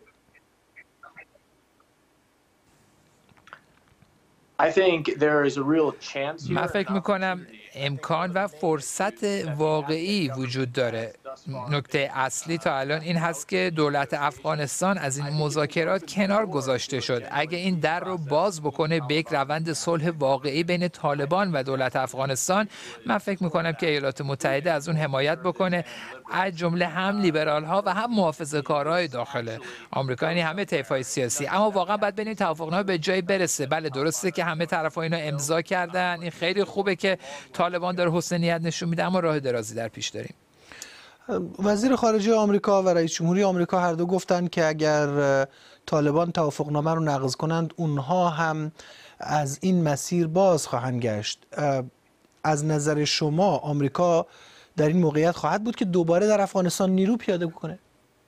من فکر میکنم امکان و فرصت واقعی وجود داره. نکته اصلی تا الان این هست که دولت افغانستان از این مذاکرات کنار گذاشته شد. اگه این در رو باز بکنه به یک روند صلح واقعی بین طالبان و دولت افغانستان، من فکر میکنم که ایالات متحده از اون حمایت بکنه، از جمله هم لیبرال ها و هم محافظه‌کارهای داخل آمریکا، یعنی همه طیف‌های سیاسی. اما واقعا باید ببینیم توافقنامه به جای برسه. بله درسته که همه طرف‌ها اینو امضا کردن، این خیلی خوبه که طالبان داره حسن نیت نشون میده، اما راه درازی در پیش داریم. وزیر خارجه آمریکا و رئیس جمهوری آمریکا هر دو گفتند که اگر طالبان توافقنامه رو نقض کنند، اونها هم از این مسیر باز خواهند گشت. از نظر شما آمریکا در این موقعیت خواهد بود که دوباره در افغانستان نیرو پیاده بکنه؟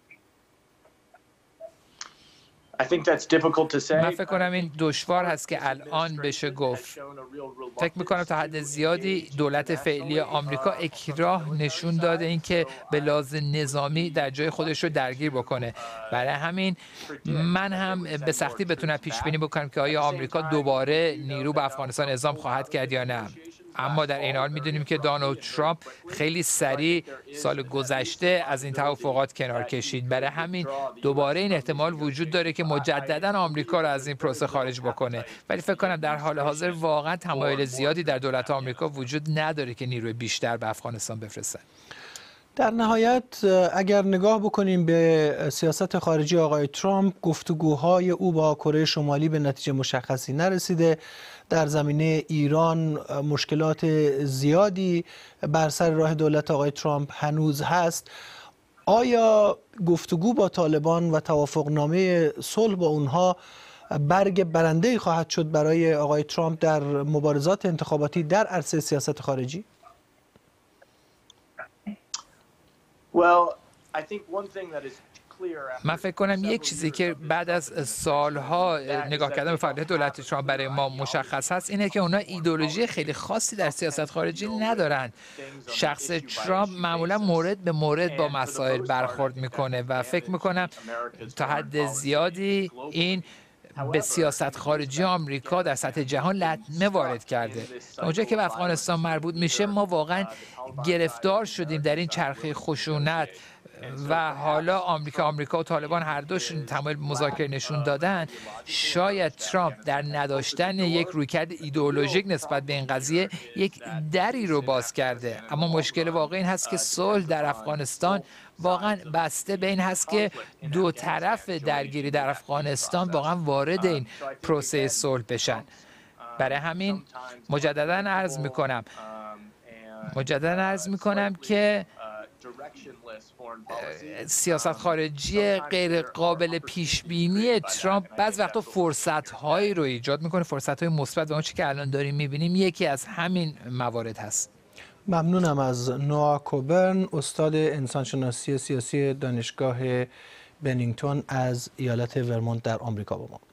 من فکر کنم این دشوار هست که الان بشه گفت. فکر میکنم تا حد زیادی دولت فعلی آمریکا اکراه نشون داده این که به لحاظ نظامی در جای خودش رو درگیر بکنه. برای همین من هم به سختی بتونم پیش بینی بکنم که آیا آمریکا دوباره نیرو به افغانستان اعزام خواهد کرد یا نه. اما در این حال میدونیم که دونالد ترامپ خیلی سریع سال گذشته از این توافقات کنار کشید. برای همین دوباره این احتمال وجود داره که مجددا آمریکا رو از این پروسه خارج بکنه. ولی فکر کنم در حال حاضر واقعا تمایل زیادی در دولت آمریکا وجود نداره که نیروی بیشتر به افغانستان بفرستن. در نهایت اگر نگاه بکنیم به سیاست خارجی آقای ترامپ، گفتگوهای او با کره شمالی به نتیجه مشخصی نرسیده. در زمینه ایران مشکلات زیادی بر سر راه دولت آقای ترامپ هنوز هست. آیا گفتگو با طالبان و توافقنامه صلح با اونها برگ برنده‌ای خواهد شد برای آقای ترامپ در مبارزات انتخاباتی در عرصه سیاست خارجی؟ من فکر کنم یک چیزی که بعد از سالها نگاه کردن به فعالیت دولت ترامپ برای ما مشخص هست اینه که اونا ایدئولوژی خیلی خاصی در سیاست خارجی ندارن. شخص ترامپ معمولا مورد به مورد با مسائل برخورد میکنه و فکر میکنم تا حد زیادی این به سیاست خارجی آمریکا در سطح جهان لطمه وارد کرده. اونجا که به افغانستان مربوط میشه ما واقعا گرفتار شدیم در این چرخه خشونت و حالا آمریکا و طالبان هر دوشون تمایل مذاکره نشون دادن. شاید ترامپ در نداشتن یک رویکرد ایدئولوژیک نسبت به این قضیه یک دری رو باز کرده. اما مشکل واقعی این هست که صلح در افغانستان واقعا بسته به این هست که دو طرف درگیری در افغانستان واقعا وارد این پروسه صلح بشن. برای همین مجددا عرض میکنم که سیاست خارجی غیر قابل پیش بینی ترامپ بعض وقتا فرصت‌هایی رو ایجاد میکنه، فرصت‌های مثبت، و اون چیزی که الان داریم میبینیم یکی از همین موارد هست. ممنونم از نوآ کوبرن، استاد انسانشناسی سیاسی دانشگاه بنینگتون از ایالت ورمونت در آمریکا با ما.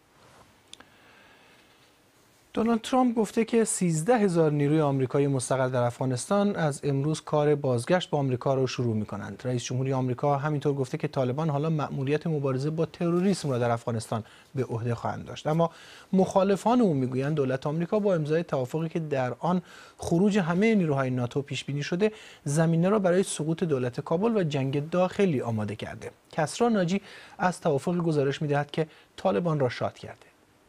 دونالد ترامپ گفته که 13,000 نیروی آمریکایی مستقل در افغانستان از امروز کار بازگشت به آمریکا را شروع می‌کنند. رئیس جمهوری آمریکا همینطور گفته که طالبان حالا مأموریت مبارزه با تروریسم را در افغانستان به عهده خواهند داشت. اما مخالفان او میگویند دولت آمریکا با امضای توافقی که در آن خروج همه نیروهای ناتو پیش بینی شده، زمینه را برای سقوط دولت کابل و جنگ داخلی آماده کرده. کسری ناجی از توافق گزارش می‌دهد که طالبان را شاد کرده.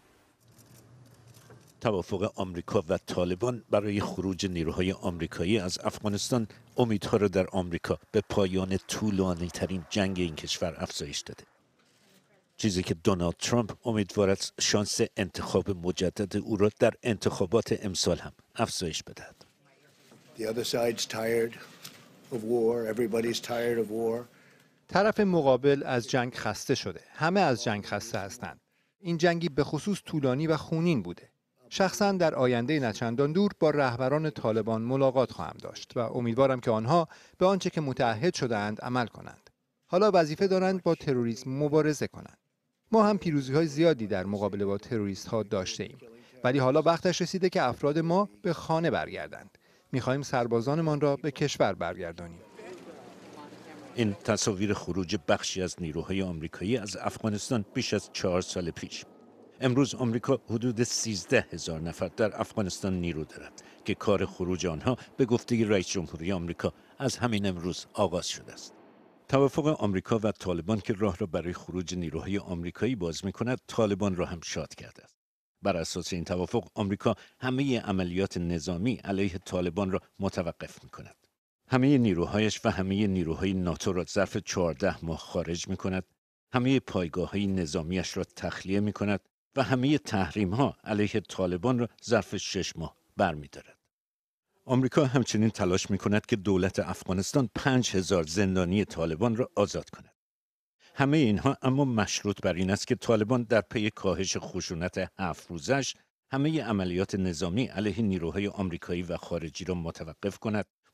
توافق آمریکا و طالبان برای خروج نیروهای آمریکایی از افغانستان امیدها را در آمریکا به پایان طولانی ترین جنگ این کشور افزایش داده. چیزی که دونالد ترامپ امیدوار است شانس انتخاب مجدد او را در انتخابات امسال هم افزایش بدهد. طرف مقابل از جنگ خسته شده. همه از جنگ خسته هستند. این جنگی به خصوص طولانی و خونین بوده. شخصاً در آینده نچندان دور با رهبران طالبان ملاقات خواهم داشت و امیدوارم که آنها به آنچه که متعهد شده‌اند عمل کنند. حالا وظیفه دارند با تروریسم مبارزه کنند. ما هم پیروزی‌های زیادی در مقابله با تروریست‌ها داشته ایم. ولی حالا وقتش رسیده که افراد ما به خانه برگردند. می‌خواهیم سربازانمان را به کشور برگردانیم. این تصاویر خروج بخشی از نیروهای آمریکایی از افغانستان بیش از 4 سال پیش. امروز آمریکا حدود 13,000 نفر در افغانستان نیرو دارد که کار خروج آنها به گفته رئیس جمهوری آمریکا از همین امروز آغاز شده است. توافق آمریکا و طالبان که راه را برای خروج نیروهای آمریکایی باز می‌کند، طالبان را هم شاد کرده است. بر اساس این توافق آمریکا همه عملیات نظامی علیه طالبان را متوقف می‌کند. همه نیروهایش و همه نیروهای ناتو را ظرف 14 ماه خارج می‌کند. همه پایگاه‌های نظامیش را تخلیه می‌کند و همه تحریم‌ها علیه طالبان را ظرف 6 ماه برمی‌دارد. آمریکا همچنین تلاش می‌کند که دولت افغانستان 5,000 زندانی طالبان را آزاد کند. همه اینها اما مشروط بر این است که طالبان در پی کاهش خشونت 7 روزش همه عملیات نظامی علیه نیروهای آمریکایی و خارجی را متوقف کند،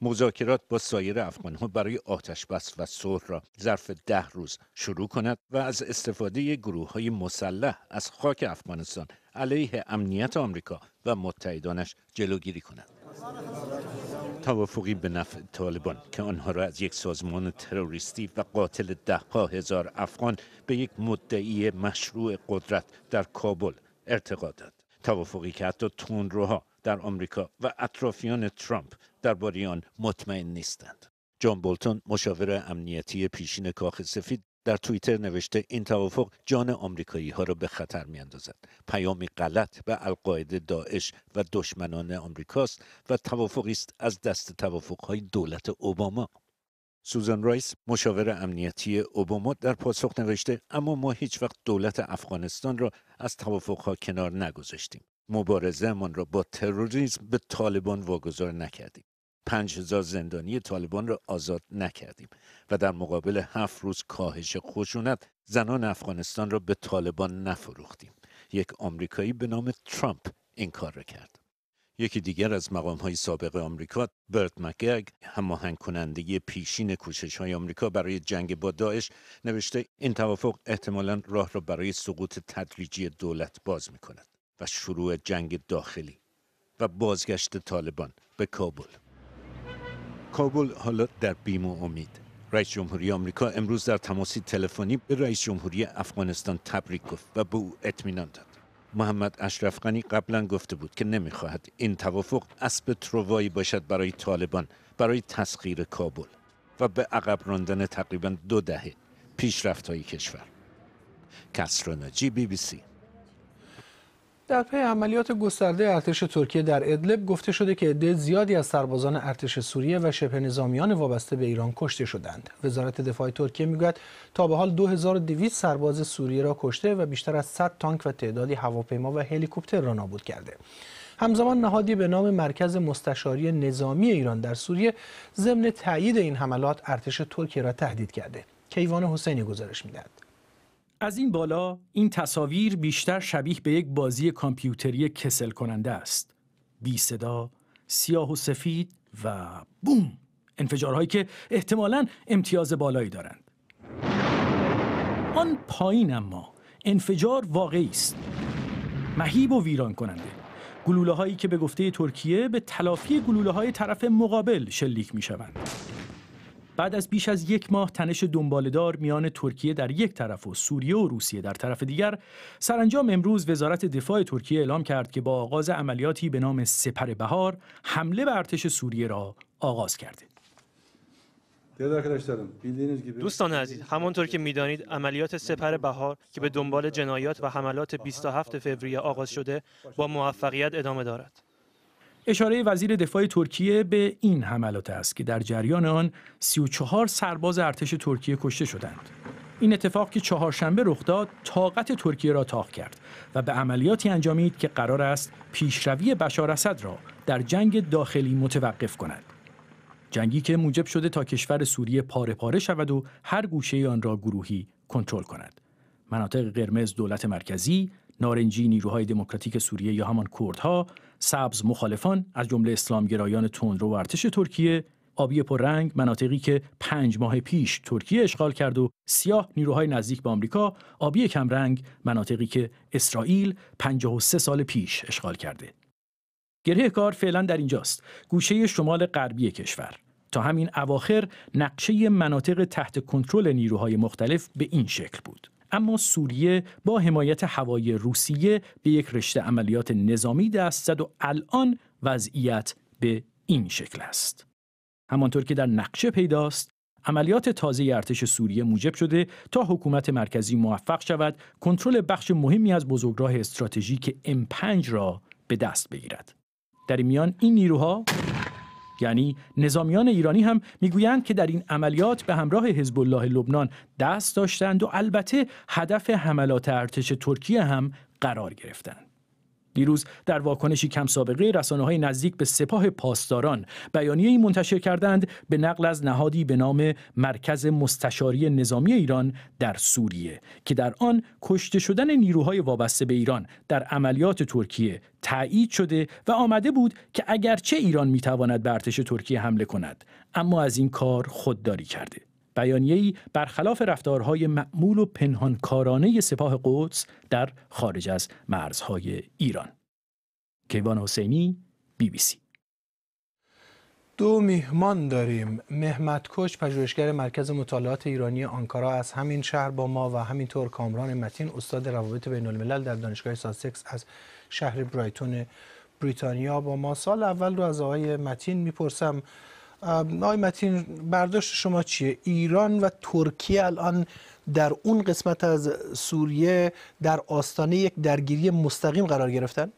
مذاکرات با سایر افغان‌ها برای آتش‌بس و صلح را ظرف 10 روز شروع کند و از استفاده گروه‌های مسلح از خاک افغانستان علیه امنیت آمریکا و متحدانش جلوگیری کند. توافقی به نفع طالبان که آنها را از یک سازمان تروریستی و قاتل ده‌ها هزار افغان به یک مدعی مشروع قدرت در کابل ارتقا داد. توافقی که حتی تندروها در آمریکا و اطرافیان ترامپ درباره آن مطمئن نیستند. جان بولتون، مشاور امنیتی پیشین کاخ سفید، در توییتر نوشته این توافق جان آمریکایی ها را به خطر می اندازد. پیامی غلط به القاعده، داعش و دشمنان آمریکاست و توافقی است از دست توافق‌های دولت اوباما. سوزان رایس، مشاور امنیتی اوباما، در پاسخ نوشته اما ما هیچ وقت دولت افغانستان را از توافق‌ها کنار نگذاشتیم. مبارزه‌مان را با تروریسم به طالبان واگذار نکردیم. 5000 زندانی طالبان را آزاد نکردیم و در مقابل 7 روز کاهش خشونت زنان افغانستان را به طالبان نفروختیم. یک آمریکایی به نام ترامپ این کار را کرد. یکی دیگر از مقام‌های سابق آمریکا، برت مکگرگ، هماهنگ کننده پیشین کوشش‌های آمریکا برای جنگ با داعش، نوشته این توافق احتمالاً راه را برای سقوط تدریجی دولت باز می‌کند و شروع جنگ داخلی و بازگشت طالبان به کابل. کابل حالا در بیم و امید. رئیس جمهوری آمریکا امروز در تماسی تلفنی به رئیس جمهوری افغانستان تبریک گفت و به او اطمینان داد. محمد اشرف غنی قبلا گفته بود که نمیخواهد این توافق اسب تروایی باشد برای طالبان برای تسخیر کابل و به عقب راندن تقریبا 2 دهه پیشرفت‌های کشور. کسرا ناجی، BBC. در پی عملیات گسترده ارتش ترکیه در ادلب گفته شده که عده زیادی از سربازان ارتش سوریه و شبه نظامیان وابسته به ایران کشته شدند. وزارت دفاع ترکیه میگوید تا به حال 2200 سرباز سوریه را کشته و بیشتر از 100 تانک و تعدادی هواپیما و هلیکوپتر را نابود کرده. همزمان نهادی به نام مرکز مستشاری نظامی ایران در سوریه ضمن تایید این حملات ارتش ترکیه را تهدید کرده. کیوان حسینی گزارش می‌دهد. از این بالا این تصاویر بیشتر شبیه به یک بازی کامپیوتری کسل کننده است. بی صدا، سیاه و سفید و بوم، انفجارهایی که احتمالاً امتیاز بالایی دارند. آن پایین اما انفجار واقعی است. مهیب و ویران کننده. گلوله هایی که به گفته ترکیه به تلافی گلوله های طرف مقابل شلیک می شوند. بعد از بیش از 1 ماه تنش دنباله‌دار میان ترکیه در یک طرف و سوریه و روسیه در طرف دیگر، سرانجام امروز وزارت دفاع ترکیه اعلام کرد که با آغاز عملیاتی به نام سپر بهار حمله به ارتش سوریه را آغاز کرده. دوستان عزیز، همانطور که می‌دانید عملیات سپر بهار که به دنبال جنایات و حملات 27 فوریه آغاز شده با موفقیت ادامه دارد. اشاره وزیر دفاع ترکیه به این حملات است که در جریان آن 34 سرباز ارتش ترکیه کشته شدند. این اتفاق که چهارشنبه رخ داد، طاقت ترکیه را تاق کرد و به عملیاتی انجامید که قرار است پیشروی بشار اسد را در جنگ داخلی متوقف کند. جنگی که موجب شده تا کشور سوریه پاره پاره شود و هر گوشه آن را گروهی کنترل کند. مناطق قرمز دولت مرکزی، نارنجی نیروهای دموکراتیک سوریه یا همان کردها، سبز مخالفان از جمله اسلامگرایان تندرو و ارتش ترکیه، آبی پررنگ مناطقی که 5 ماه پیش ترکیه اشغال کرد و سیاه نیروهای نزدیک به آمریکا، آبی کمرنگ مناطقی که اسرائیل 53 سال پیش اشغال کرده. گره کار فعلا در اینجاست، گوشه شمال غربی کشور. تا همین اواخر نقشه مناطق تحت کنترل نیروهای مختلف به این شکل بود. اما سوریه با حمایت هوایی روسیه به یک رشته عملیات نظامی دست زد و الان وضعیت به این شکل است. همانطور که در نقشه پیداست، عملیات تازه ارتش سوریه موجب شده تا حکومت مرکزی موفق شود کنترل بخش مهمی از بزرگراه استراتژیک M5 را به دست بگیرد. در این میان این نیروها یعنی نظامیان ایرانی هم میگویند که در این عملیات به همراه حزب الله لبنان دست داشتند و البته هدف حملات ارتش ترکیه هم قرار گرفتند. دیروز در واکنشی کم سابقه رسانه‌های نزدیک به سپاه پاسداران بیانیه‌ای منتشر کردند به نقل از نهادی به نام مرکز مستشاری نظامی ایران در سوریه که در آن کشته شدن نیروهای وابسته به ایران در عملیات ترکیه تایید شده و آمده بود که اگرچه ایران می‌تواند به ارتش ترکیه حمله کند اما از این کار خودداری کرده. بیانیه‌ای برخلاف رفتارهای معمول و پنهانکارانه سپاه قدس در خارج از مرزهای ایران. کیوان حسینی، BBC. 2 میهمان داریم. مهمت کش، پژوهشگر مرکز مطالعات ایرانی آنکارا از همین شهر با ما و همینطور کامران متین، استاد روابط بین الملل در دانشگاه ساسکس از شهر برایتون بریتانیا با ما. سال اول رو از آقای متین میپرسم. آقای متین، برداشت شما چیه؟ ایران و ترکیه الان در اون قسمت از سوریه در آستانه یک درگیری مستقیم قرار گرفتند؟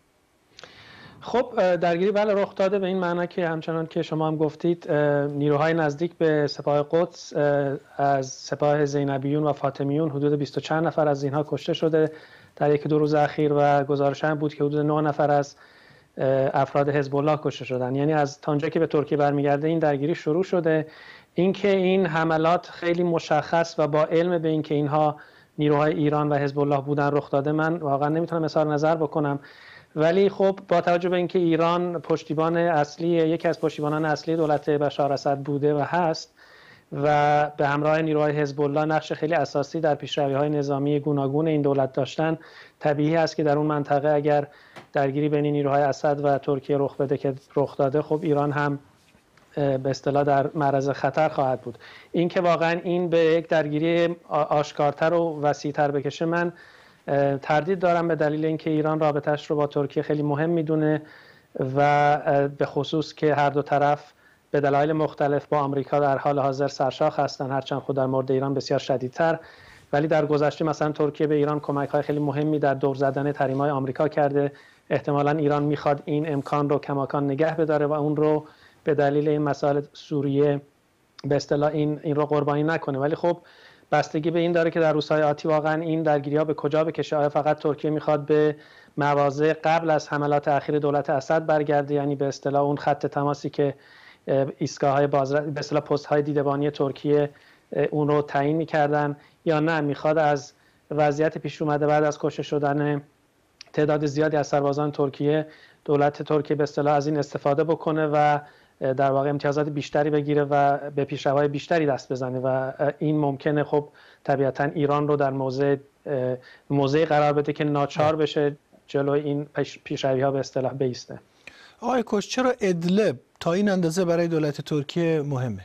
خب درگیری بله رخ داده، به این معنی که همچنان که شما هم گفتید نیروهای نزدیک به سپاه قدس از سپاه زینبیون و فاطمیون حدود 20 چند نفر از اینها کشته شده در 1-2 روز اخیر و گزارش هم بود که حدود 9 نفر از افراد حزب الله کشته شدن. یعنی از تا اونجا که به ترکیه برمیگرده این درگیری شروع شده. اینکه این حملات خیلی مشخص و با علم به اینکه اینها نیروهای ایران و حزب الله بودن رخ داده من واقعا نمیتونم اظهار نظر بکنم، ولی خب با توجه به اینکه ایران پشتیبان اصلی، یکی از پشتیبانان اصلی دولت بشار اسد بوده و هست و به همراه نیروهای حزب الله نقش خیلی اساسی در پیشروی‌های نظامی گوناگون این دولت داشتن، طبیعی است که در اون منطقه اگر درگیری بین نیروهای اسد و ترکیه رخ بده که رخ داده، خب ایران هم به اصطلاح در معرض خطر خواهد بود. این که واقعا این به یک درگیری آشکارتر و وسیع‌تر بکشه من تردید دارم، به دلیل اینکه ایران رابطه‌اش رو با ترکیه خیلی مهم میدونه و به خصوص که هر دو طرف به دلایل مختلف با آمریکا در حال حاضر سرشاخ هستن، هرچند خود در مورد ایران بسیار شدیدتر، ولی در گذشته مثلا ترکیه به ایران کمک‌های خیلی مهمی در دور زدن تحریم‌های آمریکا کرده. احتمالاً ایران میخواد این امکان رو کماکان نگه بداره و اون رو به دلیل این مسائل سوریه به اصطلاح این رو قربانی نکنه. ولی خب بستگی به این داره که در روزهای آتی واقعا این درگیری‌ها به کجا بکشه. آیا فقط ترکیه میخواد به مواضع قبل از حملات اخیر دولت اسد برگرده، یعنی به اصطلاح اون خط تماسی که ایستگاه‌های به اصطلاح پست‌های دیدبانی ترکیه اون رو تعیین می‌کردن، یا نه میخواد از وضعیت پیش اومده بعد از کشته شدن تعداد زیادی از سربازان ترکیه، دولت ترکیه به اصطلاح از این استفاده بکنه و در واقع امتیازات بیشتری بگیره و به پیشروهای بیشتری دست بزنه و این ممکنه خب طبیعتاً ایران رو در موضعی قرار بده که ناچار بشه جلوی این پیشروی‌ها به اصطلاح بایسته. آقای کش، چرا ادلب تا این اندازه برای دولت ترکیه مهمه؟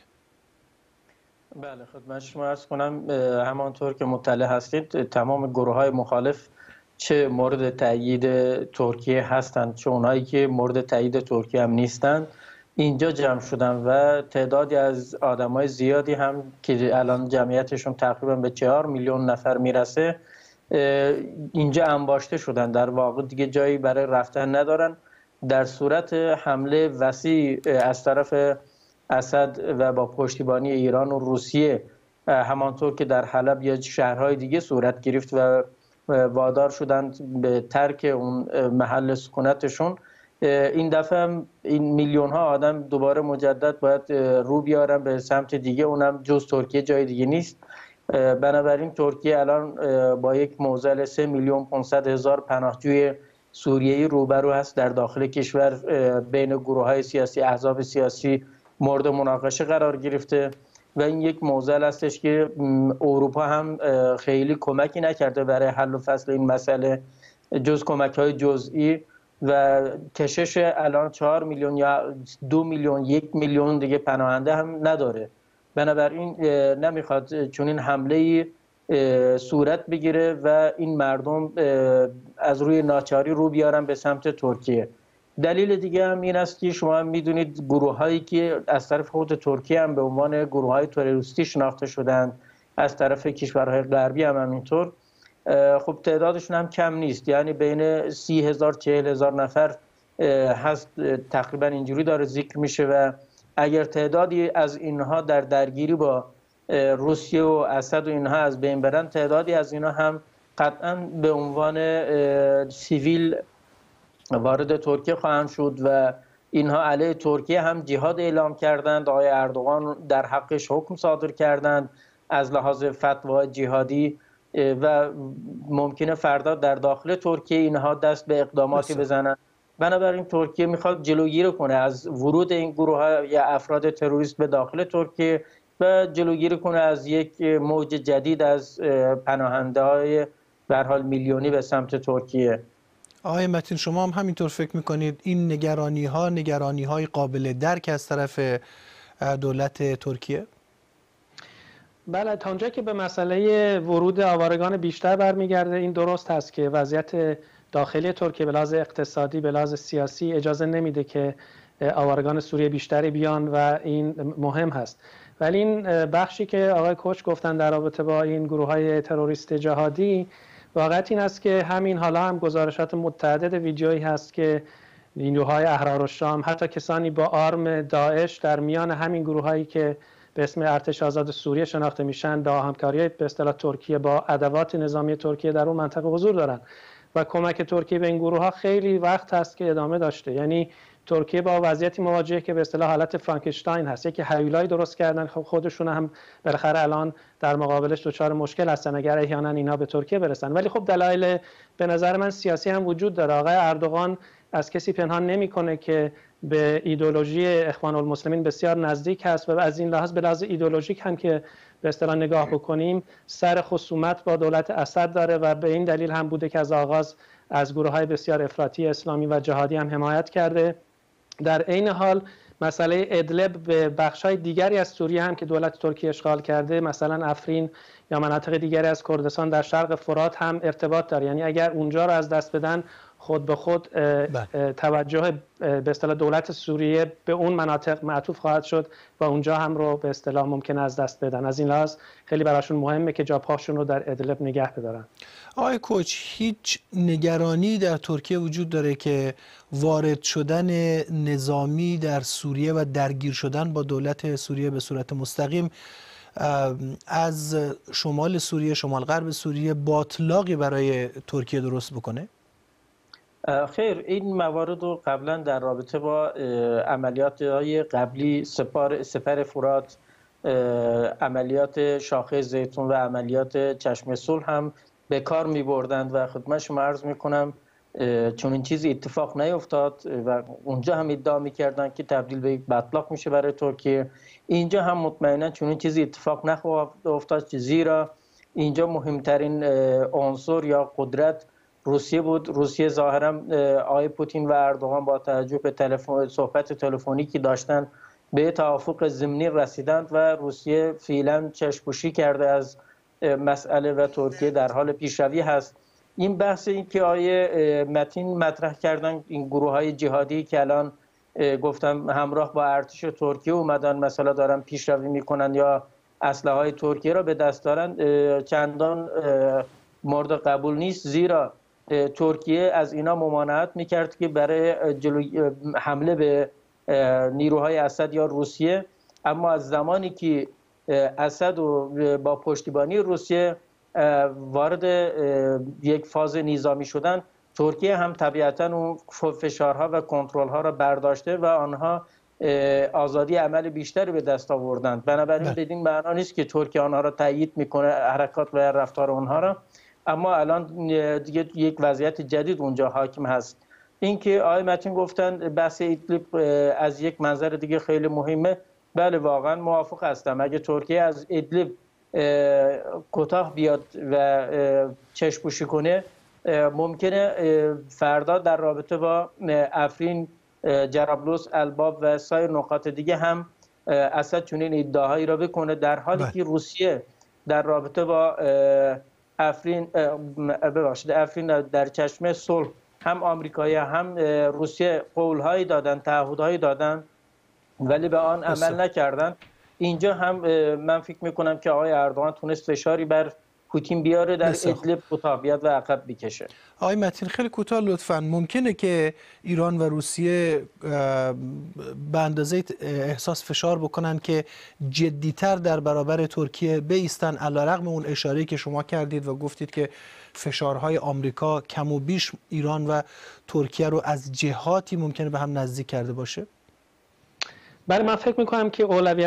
بله خدمت شما عرض کنم، همانطور که مطلع هستید تمام گروه‌های مخالف چه مورد تایید ترکیه هستند چه اونایی که مورد تایید ترکیه هم نیستند اینجا جمع شدن و تعدادی از آدمای زیادی هم که الان جمعیتشون تقریبا به 4 میلیون نفر میرسه اینجا انباشته شدن. در واقع دیگه جایی برای رفتن ندارن. در صورت حمله وسیع از طرف اسد و با پشتیبانی ایران و روسیه، همانطور که در حلب یا شهرهای دیگه صورت گرفت و وادار شدند به ترک اون محل سکونتشون، این دفعه این میلیون ها آدم دوباره مجدد باید رو بیارن به سمت دیگه، اونم جز ترکیه جای دیگه نیست. بنابراین ترکیه الان با یک معضل 3,500,000 پناهجوی سوریه‌ای روبرو هست در داخل کشور. بین گروه‌های سیاسی، احزاب سیاسی مورد مناقشه قرار گرفته و این یک معضل هستش که اروپا هم خیلی کمکی نکرده برای حل و فصل این مسئله جز کمک‌های جزئی و کشش الان 4 میلیون یا 2 میلیون 1 میلیون دیگه پناهنده هم نداره. بنابراین نمیخواد چون این حمله صورت بگیره و این مردم از روی ناچاری رو بیارن به سمت ترکیه. دلیل دیگه هم این است که شما هم میدونید گروه هایی که از طرف خود ترکیه هم به عنوان گروه های تروریستی شناخته شدند، از طرف کشورهای غربی هم همینطور، خب تعدادشون هم کم نیست، یعنی بین 30,000 40,000 نفر هست تقریبا، اینجوری داره ذکر میشه و اگر تعدادی از اینها در درگیری با روسیه و اسد و اینها از بین برن، تعدادی از اینها هم قطعا به عنوان سیویل وارد ترکیه خواهند شد و اینها علیه ترکیه هم جهاد اعلام کردند. آقای اردوغان در حقش حکم صادر کردند از لحاظ فتوا جهادی و ممکنه فردا در داخل ترکیه اینها دست به اقداماتی بزنند. بنابراین ترکیه میخواد جلوگیری کنه از ورود این گروه ها یا افراد تروریست به داخل ترکیه و جلوگیری کنه از یک موج جدید از پناهنده های به هر حال میلیونی به سمت ترکیه. آقای متین شما هم همینطور فکر میکنید این نگرانی های قابل درک از طرف دولت ترکیه؟ بله، تا اونجا که به مسئله ورود آوارگان بیشتر برمیگرده این درست هست که وضعیت داخلی ترکیه به لحاظ اقتصادی به لحاظ سیاسی اجازه نمیده که آوارگان سوریه بیشتری بیان و این مهم هست. ولی این بخشی که آقای کوچ گفتن در رابطه با این گروه‌های تروریست جهادی، واقعیت این است که همین حالا هم گزارشات متعدد ویدیویی هست که نیروهای احرارالشام حتی کسانی با آرم داعش در میان همین گروه‌هایی که به اسم ارتش آزاد سوریه شناخته میشن با همکاری به اصطلاح ترکیه با ادوات نظامی ترکیه در اون منطقه حضور دارن و کمک ترکیه به این گروه‌ها خیلی وقت هست که ادامه داشته. یعنی ترکیه با وضعیتی مواجهه که به اصطلاح حالت فرانکشتاین هست، یکی هیولایی درست کردن، خودشون هم بالاخره الان در مقابلش دچار مشکل هستن اگر احیانا اینا به ترکیه برسن. ولی خب دلایل به نظر من سیاسی هم وجود داره. آقای اردوغان از کسی پنهان نمیکنه که به ایدئولوژی اخوان المسلمین بسیار نزدیک هست و از این لحاظ به لحاظ ایدئولوژیک هم که به اصطلاح نگاه بکنیم سر خصومت با دولت اسد داره و به این دلیل هم بوده که از آغاز از گروه‌های بسیار افراطی اسلامی و جهادی هم حمایت کرده. در عین حال مسئله ادلب به بخش‌های دیگری از سوریه هم که دولت ترکیه اشغال کرده، مثلا افرین یا مناطق دیگری از کردستان در شرق فرات هم ارتباط داره. یعنی اگر اونجا رو از دست بدن خود به خود توجه به اصطلاح دولت سوریه به اون مناطق معطوف خواهد شد و اونجا هم رو به اصطلاح ممکن از دست بدن. از این لحاظ خیلی براشون مهمه که جاپاشون رو در ادلب نگه بدارن. آقای کوچ، هیچ نگرانی در ترکیه وجود داره که وارد شدن نظامی در سوریه و درگیر شدن با دولت سوریه به صورت مستقیم از شمال سوریه، شمال غرب سوریه باطلاقی برای ترکیه درست بکنه؟ خیر، این موارد رو قبلا در رابطه با عملیات‌های قبلی سپر فرات، عملیات شاخه زیتون و عملیات چشم صلح هم به کار می‌بردند و خدمت شما عرض می‌کنم چون این چیزی اتفاق نیفتاد و اونجا هم ادعا می‌کردن که تبدیل به یک بطلاق میشه برای ترکیه. اینجا هم مطمئنا چون این چیزی اتفاق نخواهد افتاد، زیرا اینجا مهمترین عنصر یا قدرت روسیه بود. روسیه ظاهرا آقای پوتین و اردوغان با توجه به صحبت تلفنی داشتن به توافق ضمنی رسیدند و روسیه فعلا چشم‌پوشی کرده از مسئله و ترکیه در حال پیشروی هست. این بحث این که آقای متین مطرح کردن این گروه‌های جهادی که الان گفتم همراه با ارتش ترکیه اومدن مثلا دارن پیشروی میکنن یا اسلحه‌های ترکیه را به دست دارن، چندان مورد قبول نیست، زیرا ترکیه از اینا ممانعت میکرد که برای حمله به نیروهای اسد یا روسیه. اما از زمانی که اسد با پشتیبانی روسیه وارد یک فاز نظامی شدن، ترکیه هم طبیعتاً اون فشارها و کنترل‌ها را برداشته و آنها آزادی عمل بیشتری به دست آوردند. بنابراین بدین معنا نیست که ترکیه آنها را تایید میکنه، حرکات و رفتار آنها را، اما الان دیگه یک وضعیت جدید اونجا حاکم هست. اینکه آقای متین گفتن بحث ادلب از یک منظر دیگه خیلی مهمه، بله واقعا موافق هستم. اگه ترکیه از ادلب کوتاه بیاد و چشم‌پوشی کنه، ممکنه فردا در رابطه با افرین، جرابلس، الباب و سایر نقاط دیگه هم اسد چنین ادعاهایی را بکنه، در حالی که روسیه در رابطه با افرین در چشمه صلح هم آمریکایی هم روسیه قول‌هایی دادن، تعهدهایی دادن ولی به آن عمل نکردن. اینجا هم من فکر میکنم که آقای اردوغان تونست فشاری بر پوتین بیاره در ادلب کوتاه بیاد و عقب بکشه. آقای متین خیلی کوتاه لطفاً، ممکنه که ایران و روسیه به اندازه احساس فشار بکنن که جدیتر در برابر ترکیه بایستن، علیرغم اون اشاره‌ای که شما کردید و گفتید که فشارهای آمریکا کم و بیش ایران و ترکیه رو از جهاتی ممکنه به هم نزدیک کرده باشه؟ بله، من فکر میکنم که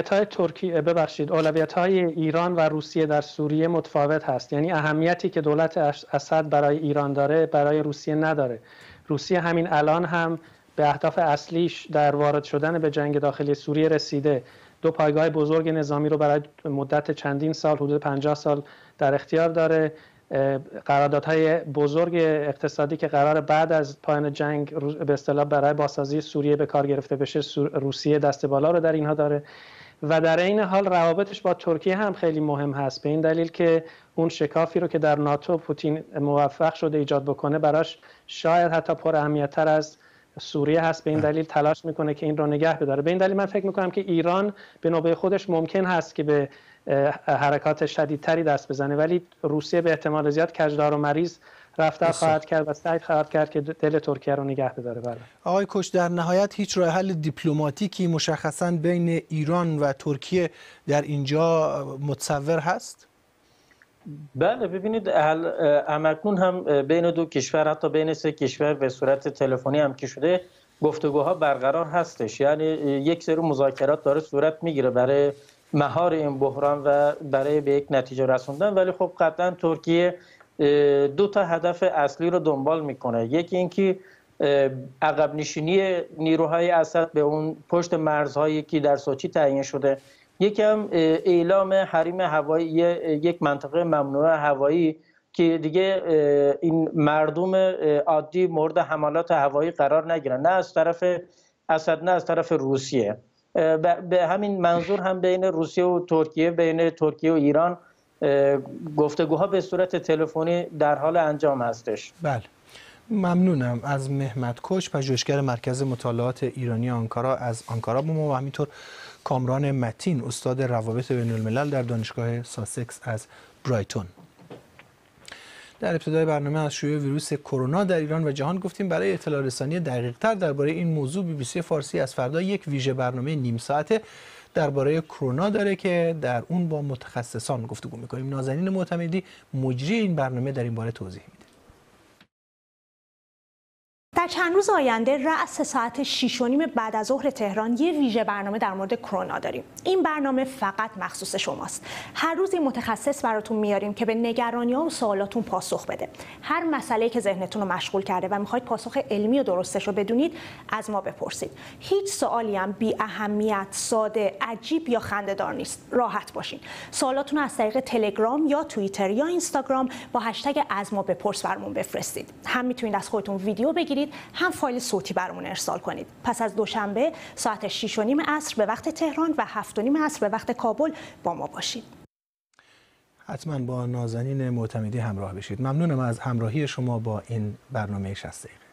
اولویت‌های ایران و روسیه در سوریه متفاوت هست. یعنی اهمیتی که دولت اسد برای ایران داره برای روسیه نداره. روسیه همین الان هم به اهداف اصلیش در وارد شدن به جنگ داخلی سوریه رسیده. 2 پایگاه بزرگ نظامی رو برای مدت چندین سال، حدود 50 سال در اختیار داره. قراردادهای بزرگ اقتصادی که قرار بعد از پایان جنگ به اصطلاح برای بازسازی سوریه به کار گرفته بشه، روسیه دست بالا رو در اینها داره و در این حال روابطش با ترکیه هم خیلی مهم هست، به این دلیل که اون شکافی رو که در ناتو پوتین موفق شده ایجاد بکنه براش شاید حتی پر اهمیت‌تر از سوریه هست. به این دلیل تلاش میکنه که این رو نگه بداره. به این دلیل من فکر میکنم که ایران به نوبه خودش ممکن هست که به حرکات شدیدتری دست بزنه، ولی روسیه به احتمال زیاد کجدار و مریض رفتار خواهد کرد و سعی خواهد کرد که دل ترکیه رو نگه بداره. بله. آقای کوچ، در نهایت هیچ راه حل دیپلماتیکی مشخصاً بین ایران و ترکیه در اینجا متصور هست؟ بله، ببینید همکنون هم بین 2 کشور، حتی بین 3 کشور به صورت تلفنی هم که شده گفتگوها برقرار هستش. یعنی یک سری مذاکرات داره صورت میگیره برای مهار این بحران و برای به یک نتیجه رسوندن، ولی خب قطعا ترکیه 2 تا هدف اصلی رو دنبال میکنه. یکی اینکه عقب نشینی نیروهای اسد به اون پشت مرزهایی که در سوچی تعیین شده، یکی هم اعلام حریم هوایی، یک منطقه ممنوعه هوایی که دیگه این مردم عادی مورد حملات هوایی قرار نگیرن، نه از طرف اسد نه از طرف روسیه. به همین منظور هم بین روسیه و ترکیه، بین ترکیه و ایران گفتگوها به صورت تلفنی در حال انجام هستش. بله، ممنونم از مهمت کوچ، پژوهشگر مرکز مطالعات ایرانی آنکارا از آنکارا با ما، و همینطور کامران متین، استاد روابط بین الملل در دانشگاه ساسکس از برایتون. در ابتدای برنامه از شیوع ویروس کرونا در ایران و جهان گفتیم. برای اطلاع رسانی دقیق‌تر درباره این موضوع BBC فارسی از فردا یک ویژه برنامه نیم ساعته درباره کرونا داره که در اون با متخصصان گفتگو می‌کنیم. نازنین معتمدی مجری این برنامه در این باره توضیح میده. در چند روز آینده رأس ساعت 6:30 بعد از ظهر تهران یه ویژه برنامه در مورد کرونا داریم. این برنامه فقط مخصوص شماست. هر روز یه متخصص براتون میاریم که به نگرانی‌ها و سوالاتون پاسخ بده. هر مسئله‌ای که ذهنتون رو مشغول کرده و می‌خواید پاسخ علمی و درستش رو بدونید، از ما بپرسید. هیچ سوالی هم بی اهمیت، ساده، عجیب یا خنده‌دار نیست. راحت باشین. سوالاتون رو از طریق تلگرام یا توییتر یا اینستاگرام با هشتگ از ما بپرس برامون بفرستید. هم میتونید از خودتون ویدیو بگیرید، هم فایل صوتی برامون ارسال کنید. پس از دوشنبه ساعت 6:30 عصر به وقت تهران و 7:30 عصر به وقت کابل با ما باشید. حتما با نازنین معتمدی همراه بشید. ممنونم از همراهی شما با این برنامه 60 دقیقه.